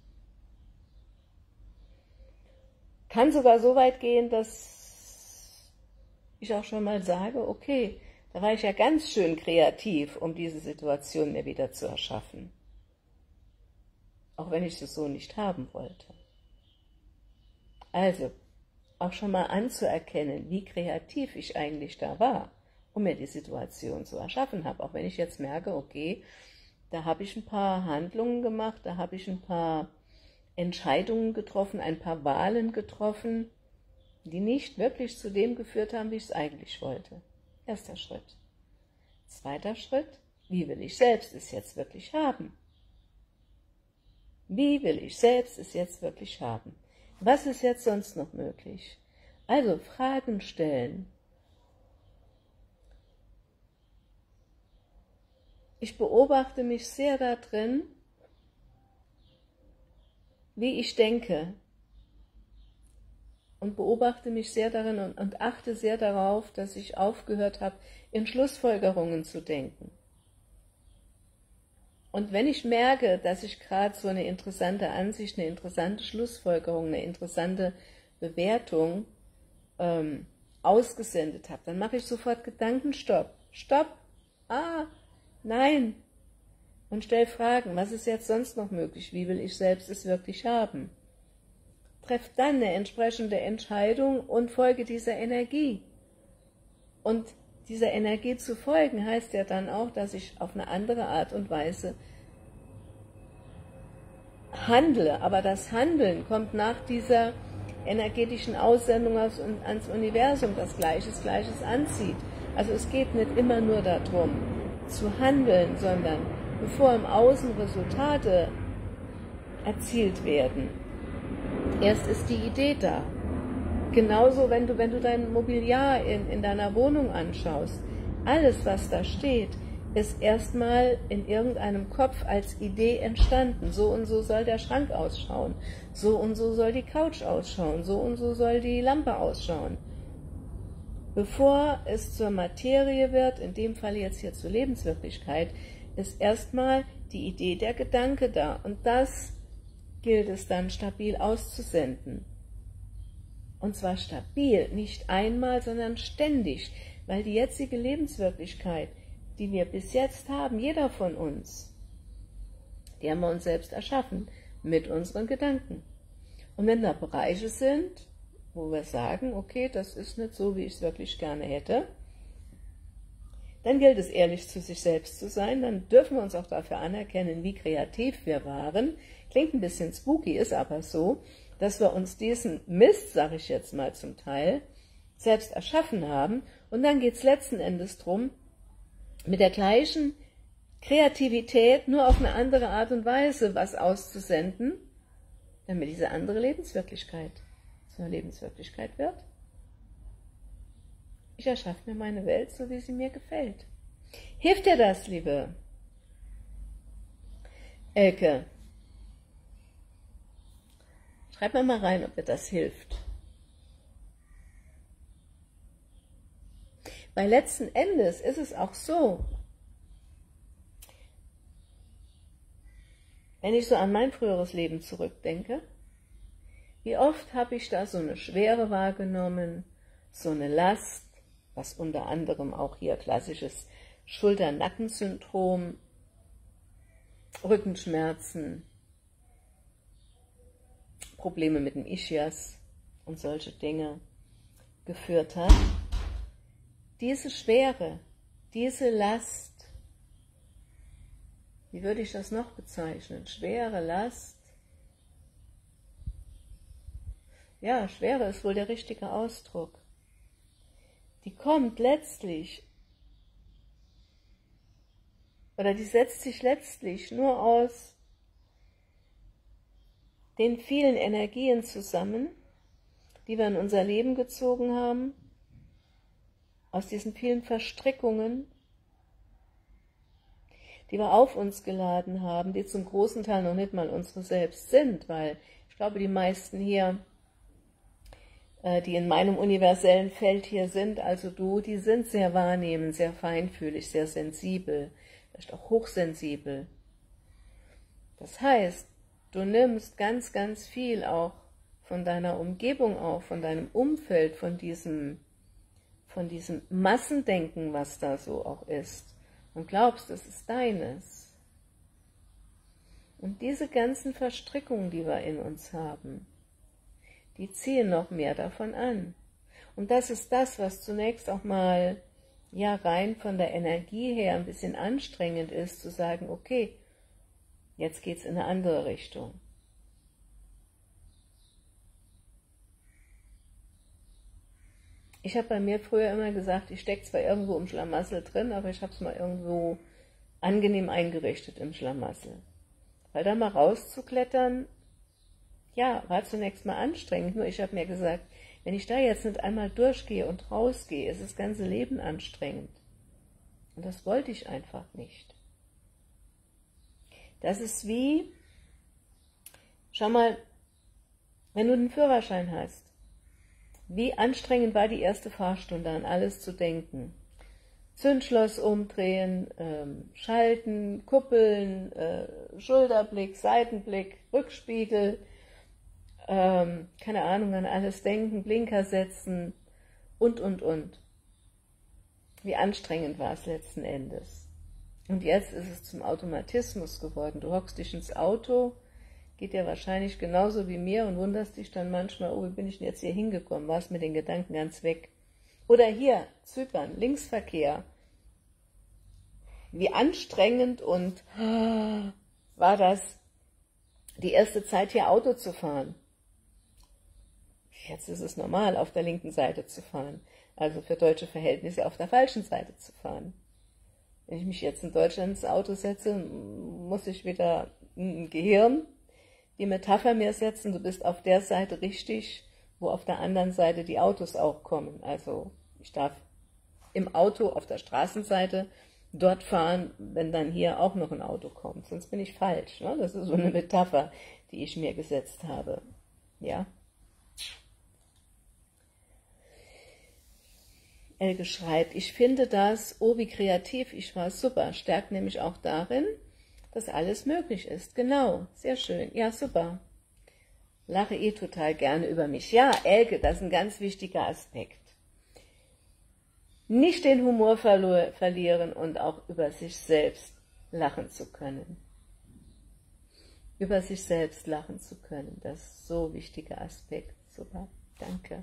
Kann sogar so weit gehen, dass ich auch schon mal sage, okay, da war ich ja ganz schön kreativ, um diese Situation mir wieder zu erschaffen. Auch wenn ich es so nicht haben wollte. Also, auch schon mal anzuerkennen, wie kreativ ich eigentlich da war, um mir die Situation zu erschaffen habe. Auch wenn ich jetzt merke, okay, da habe ich ein paar Handlungen gemacht, da habe ich ein paar Entscheidungen getroffen, ein paar Wahlen getroffen, die nicht wirklich zu dem geführt haben, wie ich es eigentlich wollte. Erster Schritt. Zweiter Schritt, wie will ich selbst es jetzt wirklich haben? Wie will ich selbst es jetzt wirklich haben? Was ist jetzt sonst noch möglich? Also Fragen stellen. Ich beobachte mich sehr darin, wie ich denke, und beobachte mich sehr darin und achte sehr darauf, dass ich aufgehört habe, in Schlussfolgerungen zu denken. Und wenn ich merke, dass ich gerade so eine interessante Ansicht, eine interessante Schlussfolgerung, eine interessante Bewertung ausgesendet habe, dann mache ich sofort Gedankenstopp. Stopp! Nein! Und stelle Fragen, was ist jetzt sonst noch möglich? Wie will ich selbst es wirklich haben? Treffe dann eine entsprechende Entscheidung und folge dieser Energie. Und dieser Energie zu folgen, heißt ja dann auch, dass ich auf eine andere Art und Weise handle. Aber das Handeln kommt nach dieser energetischen Aussendung ans Universum, das Gleiches anzieht. Also es geht nicht immer nur darum, zu handeln, sondern bevor im Außen Resultate erzielt werden, erst ist die Idee da. Genauso, wenn du dein Mobiliar in deiner Wohnung anschaust, alles, was da steht, ist erstmal in irgendeinem Kopf als Idee entstanden. So und so soll der Schrank ausschauen, so und so soll die Couch ausschauen, so und so soll die Lampe ausschauen. Bevor es zur Materie wird, in dem Fall jetzt hier zur Lebenswirklichkeit, ist erstmal die Idee, der Gedanke da. Und das gilt es dann stabil auszusenden. Und zwar stabil, nicht einmal, sondern ständig, weil die jetzige Lebenswirklichkeit, die wir bis jetzt haben, jeder von uns, die haben wir uns selbst erschaffen, mit unseren Gedanken. Und wenn da Bereiche sind, wo wir sagen, okay, das ist nicht so, wie ich es wirklich gerne hätte, dann gilt es, ehrlich zu sich selbst zu sein, dann dürfen wir uns auch dafür anerkennen, wie kreativ wir waren. Klingt ein bisschen spooky, ist aber so, dass wir uns diesen Mist, sage ich jetzt mal zum Teil, selbst erschaffen haben. Und dann geht es letzten Endes darum, mit der gleichen Kreativität, nur auf eine andere Art und Weise was auszusenden, damit diese andere Lebenswirklichkeit zu einer Lebenswirklichkeit wird. Ich erschaffe mir meine Welt, so wie sie mir gefällt. Hilft dir das, liebe Elke? Schreib mir mal rein, ob dir das hilft. Weil letzten Endes ist es auch so, wenn ich so an mein früheres Leben zurückdenke, wie oft habe ich da so eine Schwere wahrgenommen, so eine Last, was unter anderem auch hier klassisches Schulter-Nacken-Syndrom, Rückenschmerzen, Probleme mit dem Ischias und solche Dinge geführt hat. Diese Schwere, diese Last, wie würde ich das noch bezeichnen? Schwere Last. Ja, Schwere ist wohl der richtige Ausdruck. Die kommt letztlich, oder die setzt sich letztlich nur aus den vielen Energien zusammen, die wir in unser Leben gezogen haben, aus diesen vielen Verstrickungen, die wir auf uns geladen haben, die zum großen Teil noch nicht mal unsere selbst sind, weil ich glaube, die meisten hier, die in meinem universellen Feld hier sind, also du, die sind sehr wahrnehmend, sehr feinfühlig, sehr sensibel, vielleicht auch hochsensibel. Das heißt, du nimmst ganz, ganz viel auch von deiner Umgebung auf, von deinem Umfeld, von von diesem Massendenken, was da so auch ist, und glaubst, es ist deines. Und diese ganzen Verstrickungen, die wir in uns haben, die ziehen noch mehr davon an. Und das ist das, was zunächst auch mal, ja, rein von der Energie her ein bisschen anstrengend ist, zu sagen, okay, jetzt geht's in eine andere Richtung. Ich habe bei mir früher immer gesagt, ich stecke zwar irgendwo im Schlamassel drin, aber ich habe es mal irgendwo angenehm eingerichtet im Schlamassel. Weil da mal rauszuklettern, ja, war zunächst mal anstrengend. Nur ich habe mir gesagt, wenn ich da jetzt nicht einmal durchgehe und rausgehe, ist das ganze Leben anstrengend. Und das wollte ich einfach nicht. Das ist wie, schau mal, wenn du einen Führerschein hast, wie anstrengend war die erste Fahrstunde, an alles zu denken. Zündschloss umdrehen, schalten, kuppeln, Schulterblick, Seitenblick, Rückspiegel, keine Ahnung, an alles denken, Blinker setzen und. Wie anstrengend war es letzten Endes. Und jetzt ist es zum Automatismus geworden. Du hockst dich ins Auto, geht dir wahrscheinlich genauso wie mir und wunderst dich dann manchmal, oh, wie bin ich denn jetzt hier hingekommen, warst mit den Gedanken ganz weg. Oder hier, Zypern, Linksverkehr. Wie anstrengend und war das, die erste Zeit hier Auto zu fahren. Jetzt ist es normal, auf der linken Seite zu fahren. Also für deutsche Verhältnisse auf der falschen Seite zu fahren. Wenn ich mich jetzt in Deutschland ins Auto setze, muss ich wieder im Gehirn die Metapher mir setzen, du bist auf der Seite richtig, wo auf der anderen Seite die Autos auch kommen. Also ich darf im Auto auf der Straßenseite dort fahren, wenn dann hier auch noch ein Auto kommt. Sonst bin ich falsch. Ne? Das ist so eine Metapher, die ich mir gesetzt habe. Ja. Elke schreibt, ich finde das, oh wie kreativ ich war, super, stärkt nämlich auch darin, dass alles möglich ist. Genau, sehr schön. Ja, super. Lache total gerne über mich. Ja, Elke, das ist ein ganz wichtiger Aspekt. Nicht den Humor verlieren und auch über sich selbst lachen zu können. Über sich selbst lachen zu können, das ist so ein wichtiger Aspekt. Super, danke.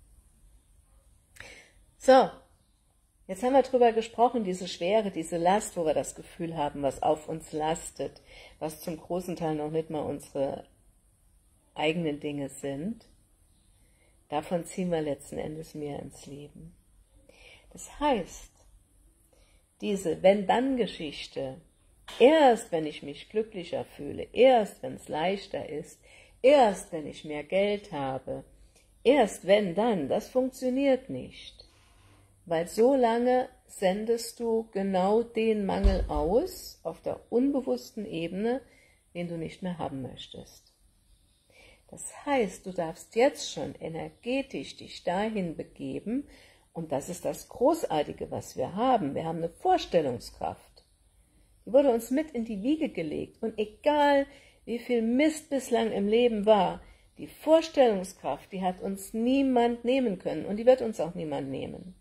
So, jetzt haben wir drüber gesprochen, diese Schwere, diese Last, wo wir das Gefühl haben, was auf uns lastet, was zum großen Teil noch nicht mal unsere eigenen Dinge sind. Davon ziehen wir letzten Endes mehr ins Leben. Das heißt, diese Wenn-Dann-Geschichte, erst wenn ich mich glücklicher fühle, erst wenn es leichter ist, erst wenn ich mehr Geld habe, erst wenn dann, das funktioniert nicht. Weil so lange sendest du genau den Mangel aus, auf der unbewussten Ebene, den du nicht mehr haben möchtest. Das heißt, du darfst jetzt schon energetisch dich dahin begeben, und das ist das Großartige, was wir haben. Wir haben eine Vorstellungskraft. Die wurde uns mit in die Wiege gelegt. Und egal, wie viel Mist bislang im Leben war, die Vorstellungskraft, die hat uns niemand nehmen können. Und die wird uns auch niemand nehmen.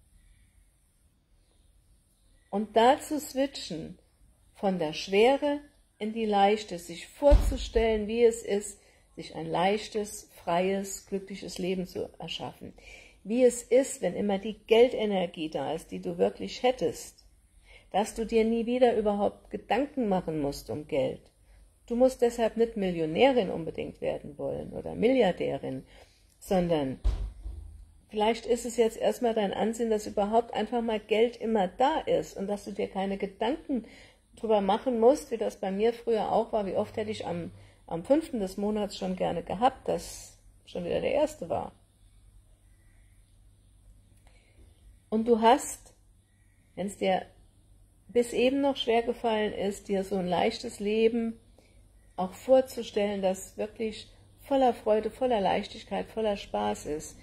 Und da zu switchen, von der Schwere in die Leichte, sich vorzustellen, wie es ist, sich ein leichtes, freies, glückliches Leben zu erschaffen. Wie es ist, wenn immer die Geldenergie da ist, die du wirklich hättest, dass du dir nie wieder überhaupt Gedanken machen musst um Geld. Du musst deshalb nicht Millionärin unbedingt werden wollen oder Milliardärin, sondern vielleicht ist es jetzt erstmal dein Ansehen, dass überhaupt einfach mal Geld immer da ist und dass du dir keine Gedanken drüber machen musst, wie das bei mir früher auch war. Wie oft hätte ich am 5. des Monats schon gerne gehabt, dass schon wieder der 1. war. Und du hast, wenn es dir bis eben noch schwer gefallen ist, dir so ein leichtes Leben auch vorzustellen, das wirklich voller Freude, voller Leichtigkeit, voller Spaß ist,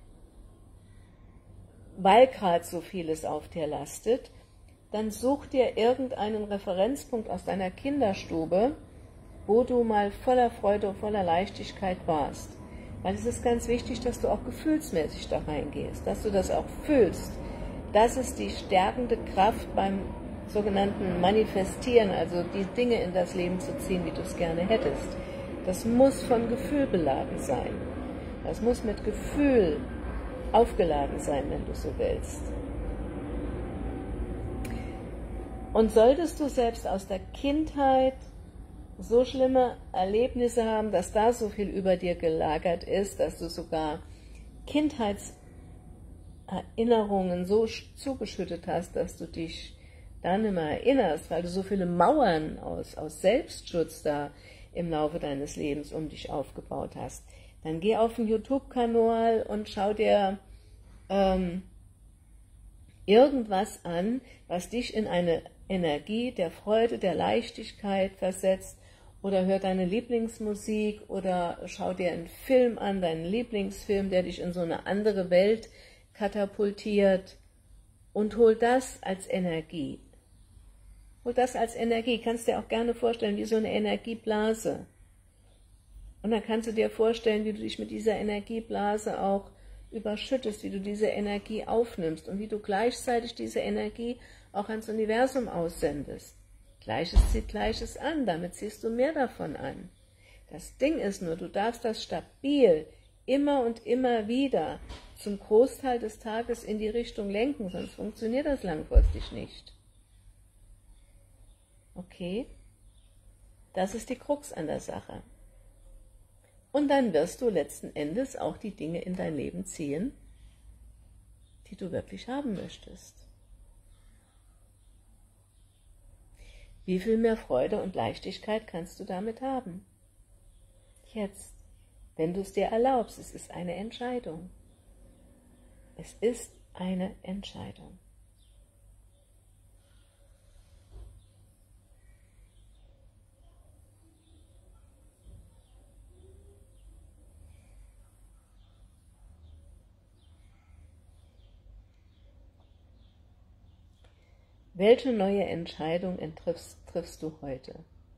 weil gerade so vieles auf dir lastet, dann such dir irgendeinen Referenzpunkt aus deiner Kinderstube, wo du mal voller Freude und voller Leichtigkeit warst. Weil es ist ganz wichtig, dass du auch gefühlsmäßig da reingehst, dass du das auch fühlst. Das ist die stärkende Kraft beim sogenannten Manifestieren, also die Dinge in das Leben zu ziehen, wie du es gerne hättest. Das muss von Gefühl beladen sein. Das muss mit Gefühl aufgeladen sein, wenn du so willst. Und solltest du selbst aus der Kindheit so schlimme Erlebnisse haben, dass da so viel über dir gelagert ist, dass du sogar Kindheitserinnerungen so zugeschüttet hast, dass du dich da nicht mehr erinnerst, weil du so viele Mauern aus Selbstschutz da im Laufe deines Lebens um dich aufgebaut hast, dann geh auf den YouTube-Kanal und schau dir irgendwas an, was dich in eine Energie der Freude, der Leichtigkeit versetzt, oder hör deine Lieblingsmusik oder schau dir einen Film an, deinen Lieblingsfilm, der dich in so eine andere Welt katapultiert, und hol das als Energie. Hol das als Energie, kannst dir auch gerne vorstellen, wie so eine Energieblase. Und dann kannst du dir vorstellen, wie du dich mit dieser Energieblase auch überschüttest, wie du diese Energie aufnimmst und wie du gleichzeitig diese Energie auch ans Universum aussendest. Gleiches zieht Gleiches an, damit ziehst du mehr davon an. Das Ding ist nur, du darfst das stabil immer und immer wieder zum Großteil des Tages in die Richtung lenken, sonst funktioniert das langfristig nicht. Okay? Das ist die Krux an der Sache. Und dann wirst du letzten Endes auch die Dinge in dein Leben ziehen, die du wirklich haben möchtest. Wie viel mehr Freude und Leichtigkeit kannst du damit haben? Jetzt, wenn du es dir erlaubst, es ist eine Entscheidung. Es ist eine Entscheidung. Welche neue Entscheidung triffst du heute?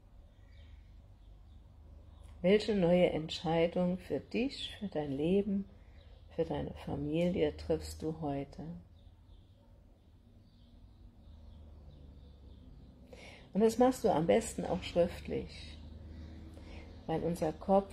Welche neue Entscheidung für dich, für dein Leben, für deine Familie triffst du heute? Und das machst du am besten auch schriftlich, weil unser Kopf,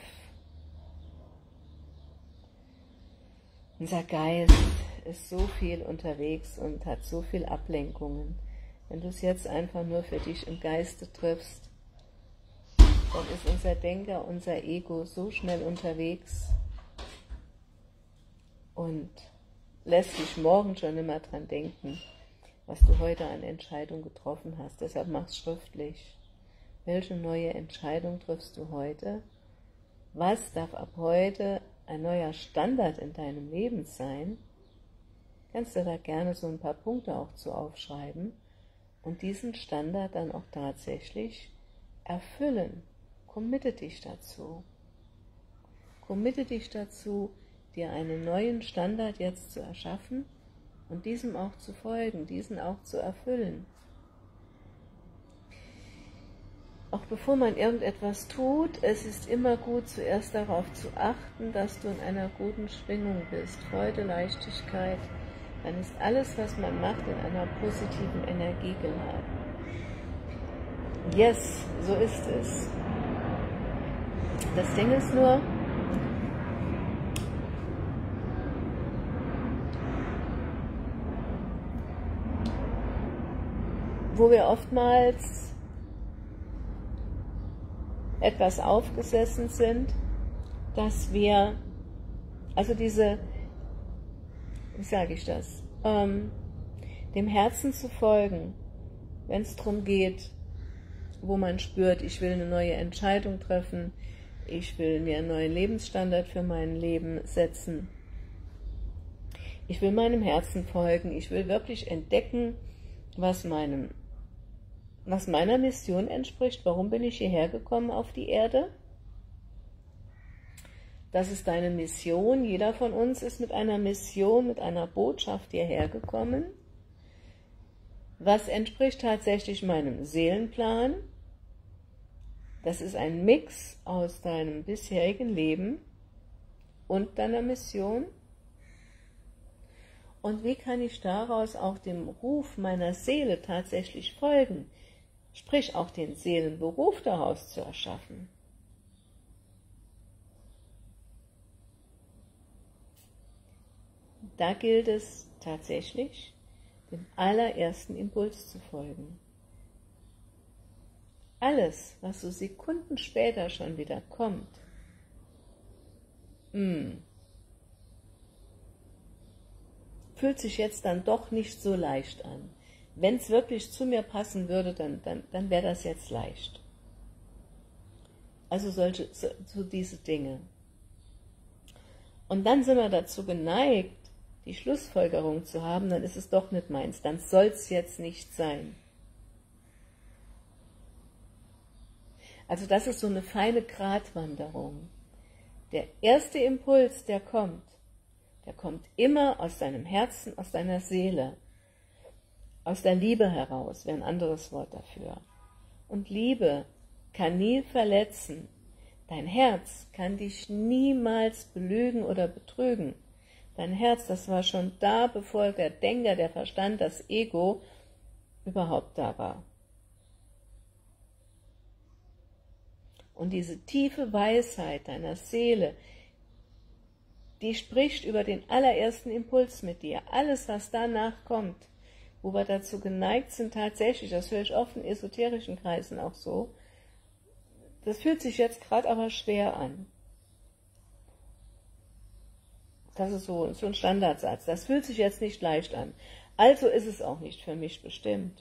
unser Geist ist so viel unterwegs und hat so viel Ablenkungen. Wenn du es jetzt einfach nur für dich im Geiste triffst, dann ist unser Denker, unser Ego so schnell unterwegs und lässt dich morgen schon immer dran denken, was du heute an Entscheidung getroffen hast. Deshalb mach es schriftlich. Welche neue Entscheidung triffst du heute? Was darf ab heute ein neuer Standard in deinem Leben sein? Kannst du da gerne so ein paar Punkte auch zu aufschreiben und diesen Standard dann auch tatsächlich erfüllen. Committe dich dazu. Committe dich dazu, dir einen neuen Standard jetzt zu erschaffen und diesem auch zu folgen, diesen auch zu erfüllen. Auch bevor man irgendetwas tut, es ist immer gut, zuerst darauf zu achten, dass du in einer guten Schwingung bist. Freude, Leichtigkeit, dann ist alles, was man macht, in einer positiven Energie geladen. Yes, so ist es. Das Ding ist nur, wo wir oftmals etwas aufgesessen sind, dass wir, also diese, wie sage ich das, dem Herzen zu folgen, wenn es darum geht, wo man spürt, ich will eine neue Entscheidung treffen, ich will mir einen neuen Lebensstandard für mein Leben setzen, ich will meinem Herzen folgen, ich will wirklich entdecken, was meiner Mission entspricht. Warum bin ich hierher gekommen auf die Erde? Das ist deine Mission. Jeder von uns ist mit einer Mission, mit einer Botschaft hierher gekommen. Was entspricht tatsächlich meinem Seelenplan? Das ist ein Mix aus deinem bisherigen Leben und deiner Mission? Und wie kann ich daraus auch dem Ruf meiner Seele tatsächlich folgen, sprich auch den Seelenberuf daraus zu erschaffen? Da gilt es tatsächlich, dem allerersten Impuls zu folgen. Alles, was so Sekunden später schon wieder kommt, fühlt sich jetzt dann doch nicht so leicht an. Wenn es wirklich zu mir passen würde, dann wäre das jetzt leicht. Also so diese Dinge. Und dann sind wir dazu geneigt, die Schlussfolgerung zu haben, dann ist es doch nicht meins, dann soll es jetzt nicht sein. Also das ist so eine feine Gratwanderung. Der erste Impuls, der kommt immer aus deinem Herzen, aus deiner Seele, aus der Liebe heraus, wäre ein anderes Wort dafür. Und Liebe kann nie verletzen. Dein Herz kann dich niemals belügen oder betrügen. Dein Herz, das war schon da, bevor der Denker, der Verstand, das Ego überhaupt da war. Und diese tiefe Weisheit deiner Seele, die spricht über den allerersten Impuls mit dir. Alles, was danach kommt, wo wir dazu geneigt sind, tatsächlich, das höre ich oft in esoterischen Kreisen auch so, das fühlt sich jetzt gerade aber schwer an. Das ist so ein Standardsatz. Das fühlt sich jetzt nicht leicht an. Also ist es auch nicht für mich bestimmt.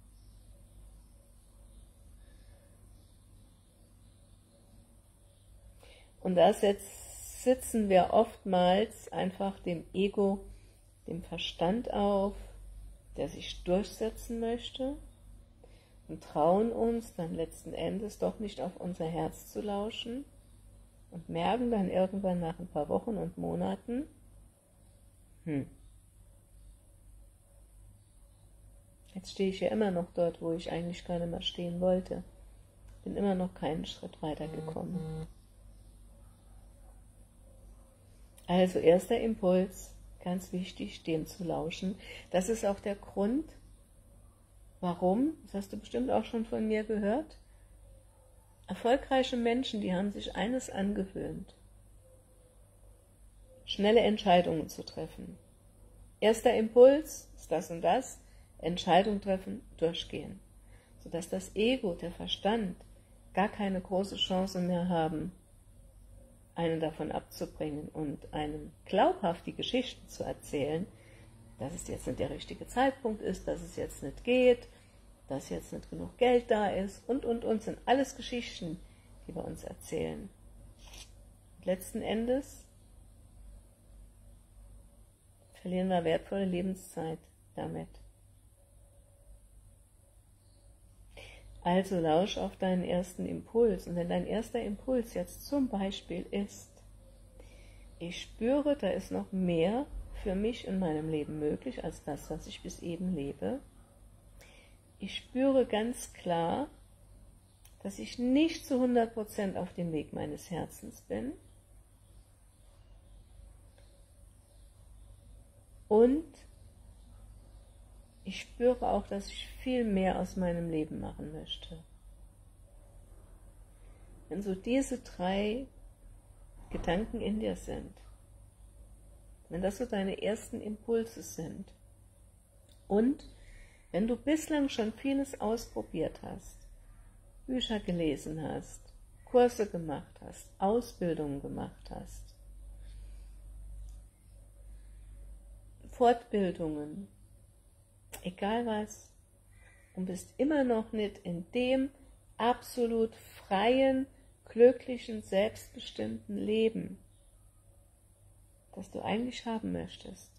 Und da sitzen wir oftmals einfach dem Ego, dem Verstand auf, der sich durchsetzen möchte, und trauen uns dann letzten Endes doch nicht auf unser Herz zu lauschen und merken dann irgendwann nach ein paar Wochen und Monaten, jetzt stehe ich ja immer noch dort, wo ich eigentlich gar nicht mehr stehen wollte. Bin immer noch keinen Schritt weiter gekommen. Also erster Impuls, ganz wichtig, dem zu lauschen. Das ist auch der Grund, warum, das hast du bestimmt auch schon von mir gehört, erfolgreiche Menschen, die haben sich eines angewöhnt: schnelle Entscheidungen zu treffen. Erster Impuls ist das und das, Entscheidung treffen, durchgehen. Sodass das Ego, der Verstand, gar keine große Chance mehr haben, einen davon abzubringen und einem glaubhaft die Geschichten zu erzählen, dass es jetzt nicht der richtige Zeitpunkt ist, dass es jetzt nicht geht, dass jetzt nicht genug Geld da ist und, sind alles Geschichten, die wir uns erzählen. Und letzten Endes verlieren wir wertvolle Lebenszeit damit. Also lausch auf deinen ersten Impuls. Und wenn dein erster Impuls jetzt zum Beispiel ist: ich spüre, da ist noch mehr für mich in meinem Leben möglich als das, was ich bis eben lebe. Ich spüre ganz klar, dass ich nicht zu 100% auf dem Weg meines Herzens bin. Und ich spüre auch, dass ich viel mehr aus meinem Leben machen möchte. Wenn so diese 3 Gedanken in dir sind, wenn das so deine ersten Impulse sind, und wenn du bislang schon vieles ausprobiert hast, Bücher gelesen hast, Kurse gemacht hast, Ausbildungen gemacht hast, Fortbildungen, egal was, und bist immer noch nicht in dem absolut freien, glücklichen, selbstbestimmten Leben, das du eigentlich haben möchtest,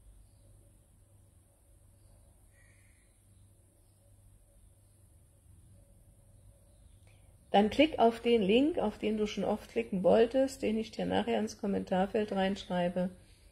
dann klick auf den Link, auf den du schon oft klicken wolltest, den ich dir nachher ins Kommentarfeld reinschreibe,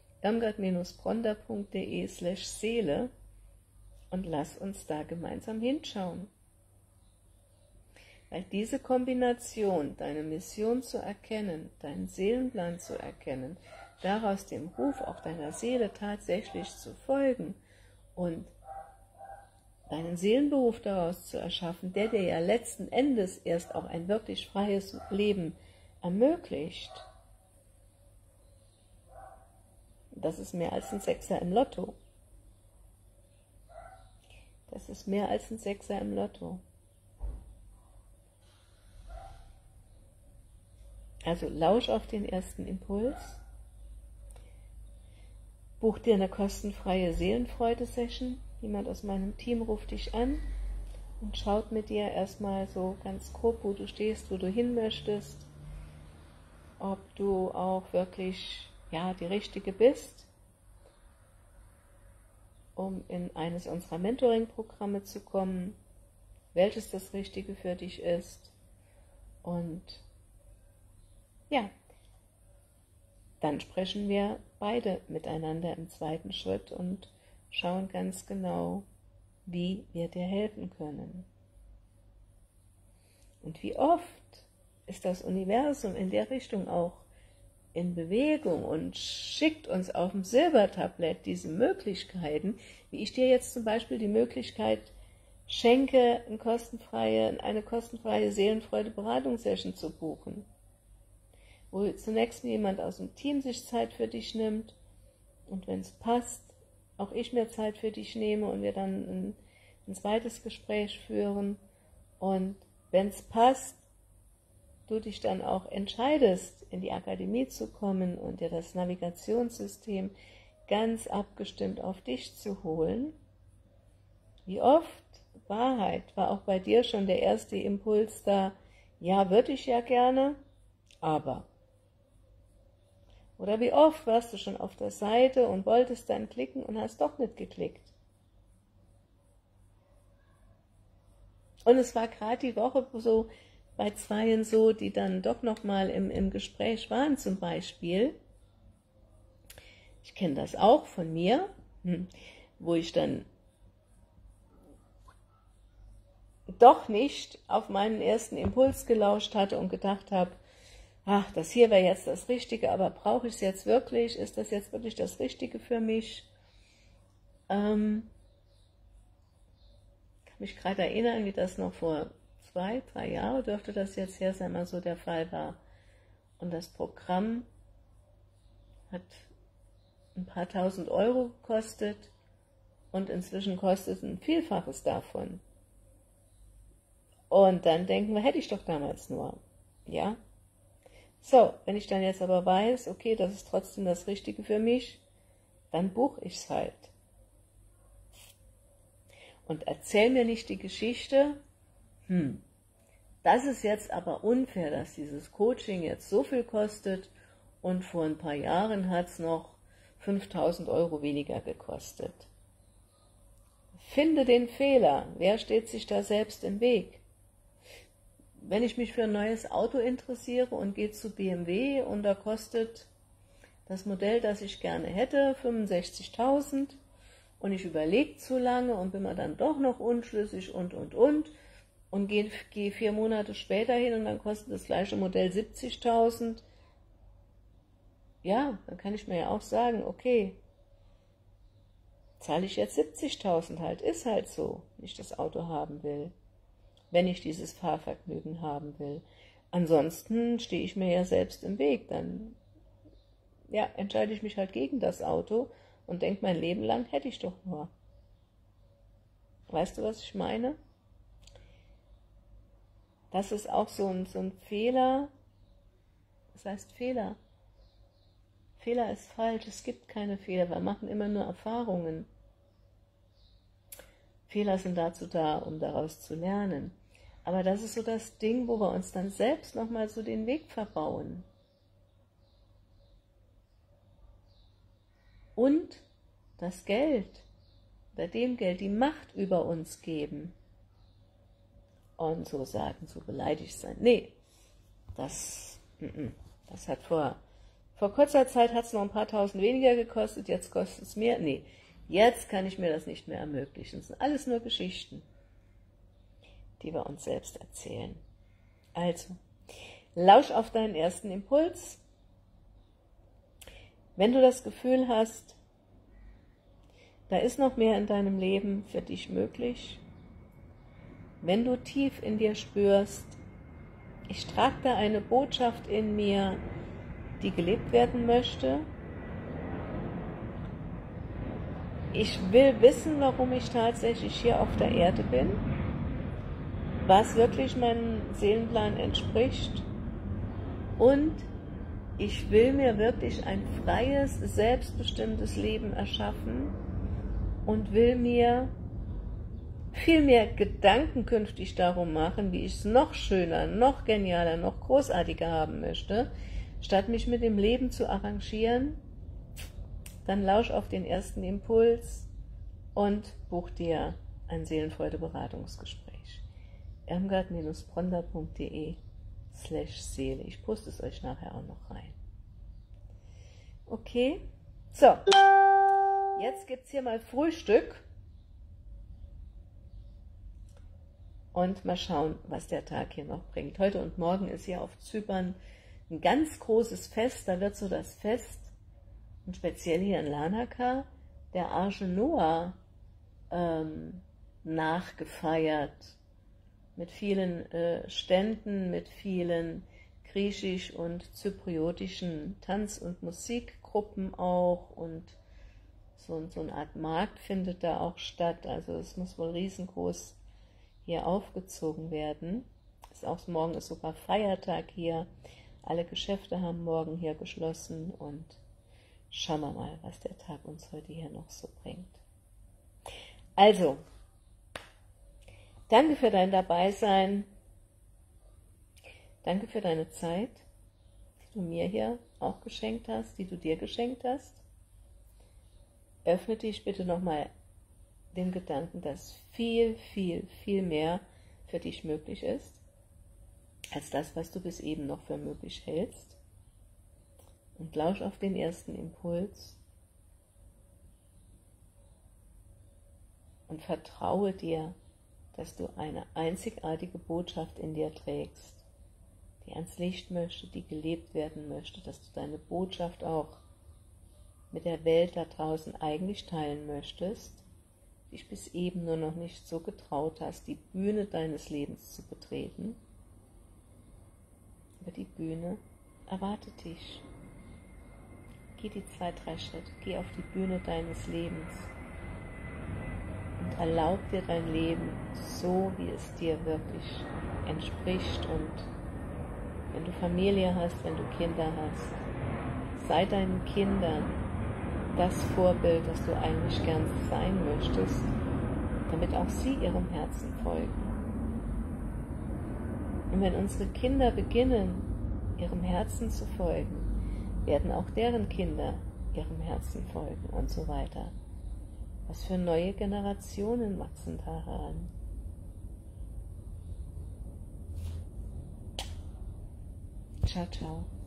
irmgard-bronder.de/Seele, und lass uns da gemeinsam hinschauen. Weil diese Kombination, deine Mission zu erkennen, deinen Seelenplan zu erkennen, daraus dem Ruf auch deiner Seele tatsächlich zu folgen und deinen Seelenberuf daraus zu erschaffen, der dir ja letzten Endes erst auch ein wirklich freies Leben ermöglicht, das ist mehr als ein Sechser im Lotto. Das ist mehr als ein Sechser im Lotto. Also lausch auf den ersten Impuls, buch dir eine kostenfreie Seelenfreude-Session, jemand aus meinem Team ruft dich an und schaut mit dir erstmal so ganz grob, wo du stehst, wo du hin möchtest, ob du auch wirklich die Richtige bist, um in eines unserer Mentoring-Programme zu kommen, welches das Richtige für dich ist. Und dann sprechen wir beide miteinander im zweiten Schritt und schauen ganz genau, wie wir dir helfen können. Und wie oft ist das Universum in der Richtung auch in Bewegung und schickt uns auf dem Silbertablett diese Möglichkeiten, wie ich dir jetzt zum Beispiel die Möglichkeit schenke, eine kostenfreie Seelenfreude-Beratungssession zu buchen, wo zunächst jemand aus dem Team sich Zeit für dich nimmt und wenn es passt, auch ich mir Zeit für dich nehme und wir dann ein zweites Gespräch führen und wenn es passt, du dich dann auch entscheidest, in die Akademie zu kommen und dir das Navigationssystem ganz abgestimmt auf dich zu holen. Wie oft, Wahrheit, war auch bei dir schon der erste Impuls da, ja, würde ich ja gerne, aber. Oder wie oft warst du schon auf der Seite und wolltest dann klicken und hast doch nicht geklickt. Und es war gerade die Woche so bei zweien so, die dann doch nochmal im Gespräch waren zum Beispiel. Ich kenne das auch von mir, wo ich dann doch nicht auf meinen ersten Impuls gelauscht hatte und gedacht habe, ach, das hier wäre jetzt das Richtige, aber brauche ich es jetzt wirklich? Ist das jetzt wirklich das Richtige für mich? Kann mich gerade erinnern, wie das noch vor 2, 3 Jahren dürfte das jetzt her sein, mal so der Fall war. Und das Programm hat ein paar tausend Euro gekostet und inzwischen kostet es ein Vielfaches davon. Und dann denken wir, hätte ich doch damals nur, ja. So, wenn ich dann jetzt aber weiß, okay, das ist trotzdem das Richtige für mich, dann buche ich es halt. Und erzähl mir nicht die Geschichte, das ist jetzt aber unfair, dass dieses Coaching jetzt so viel kostet und vor ein paar Jahren hat es noch 5.000 Euro weniger gekostet. Finde den Fehler, wer steht sich da selbst im Weg? Wenn ich mich für ein neues Auto interessiere und gehe zu BMW und da kostet das Modell, das ich gerne hätte, 65.000 und ich überlege zu lange und bin mir dann doch noch unschlüssig und gehe 4 Monate später hin und dann kostet das gleiche Modell 70.000. Ja, dann kann ich mir ja auch sagen, okay, zahle ich jetzt 70.000 halt, ist halt so, wenn ich das Auto haben will. Wenn ich dieses Fahrvergnügen haben will. Ansonsten stehe ich mir ja selbst im Weg. Dann entscheide ich mich halt gegen das Auto und denke, mein Leben lang hätte ich doch nur. Weißt du, was ich meine? Das ist auch so ein Fehler. Was heißt Fehler? Fehler ist falsch, es gibt keine Fehler, wir machen immer nur Erfahrungen. Fehler sind dazu da, um daraus zu lernen. Aber das ist so das Ding, wo wir uns dann selbst nochmal so den Weg verbauen. Und das Geld, bei dem Geld die Macht über uns geben. Und so sagen, so beleidigt sein. Nee, das hat vor kurzer Zeit hat es noch ein paar tausend weniger gekostet, jetzt kostet es mehr. Nee, jetzt kann ich mir das nicht mehr ermöglichen. Das sind alles nur Geschichten, die wir uns selbst erzählen. Also, lausch auf deinen ersten Impuls. Wenn du das Gefühl hast, da ist noch mehr in deinem Leben für dich möglich, wenn du tief in dir spürst, ich trage da eine Botschaft in mir, die gelebt werden möchte, ich will wissen, warum ich tatsächlich hier auf der Erde bin, was wirklich meinem Seelenplan entspricht, und ich will mir wirklich ein freies, selbstbestimmtes Leben erschaffen und will mir viel mehr Gedanken künftig darum machen, wie ich es noch schöner, noch genialer, noch großartiger haben möchte, statt mich mit dem Leben zu arrangieren. Dann lausch auf den ersten Impuls und buch dir ein Seelenfreude-Beratungsgespräch. irmgard-bronder.de/Seele. Ich poste es euch nachher auch noch rein. Okay, so, jetzt gibt es hier mal Frühstück und mal schauen, was der Tag hier noch bringt. Heute und morgen ist hier auf Zypern ein ganz großes Fest, da wird so das Fest, und speziell hier in Larnaca, der Arche Noah nachgefeiert, mit vielen Ständen, mit vielen griechisch- und zypriotischen Tanz- und Musikgruppen auch, und so eine Art Markt findet da auch statt, also es muss wohl riesengroß hier aufgezogen werden. Morgen ist sogar Feiertag hier, alle Geschäfte haben morgen hier geschlossen, und schauen wir mal, was der Tag uns heute hier noch so bringt. Also, danke für dein Dabeisein, danke für deine Zeit, die du mir hier auch geschenkt hast, die du dir geschenkt hast. Öffne dich bitte nochmal dem Gedanken, dass viel, viel, viel mehr für dich möglich ist, als das, was du bis eben noch für möglich hältst. Und lausch auf den ersten Impuls und vertraue dir, dass du eine einzigartige Botschaft in dir trägst, die ans Licht möchte, die gelebt werden möchte, dass du deine Botschaft auch mit der Welt da draußen eigentlich teilen möchtest, dich bis eben nur noch nicht so getraut hast, die Bühne deines Lebens zu betreten. Aber die Bühne erwartet dich. Geh die 2, 3 Schritte, geh auf die Bühne deines Lebens und erlaub dir dein Leben so, wie es dir wirklich entspricht. Und wenn du Familie hast, wenn du Kinder hast, sei deinen Kindern das Vorbild, das du eigentlich gern sein möchtest, damit auch sie ihrem Herzen folgen. Und wenn unsere Kinder beginnen, ihrem Herzen zu folgen, werden auch deren Kinder ihrem Herzen folgen und so weiter. Was für neue Generationen wachsen da heran? Ciao, ciao.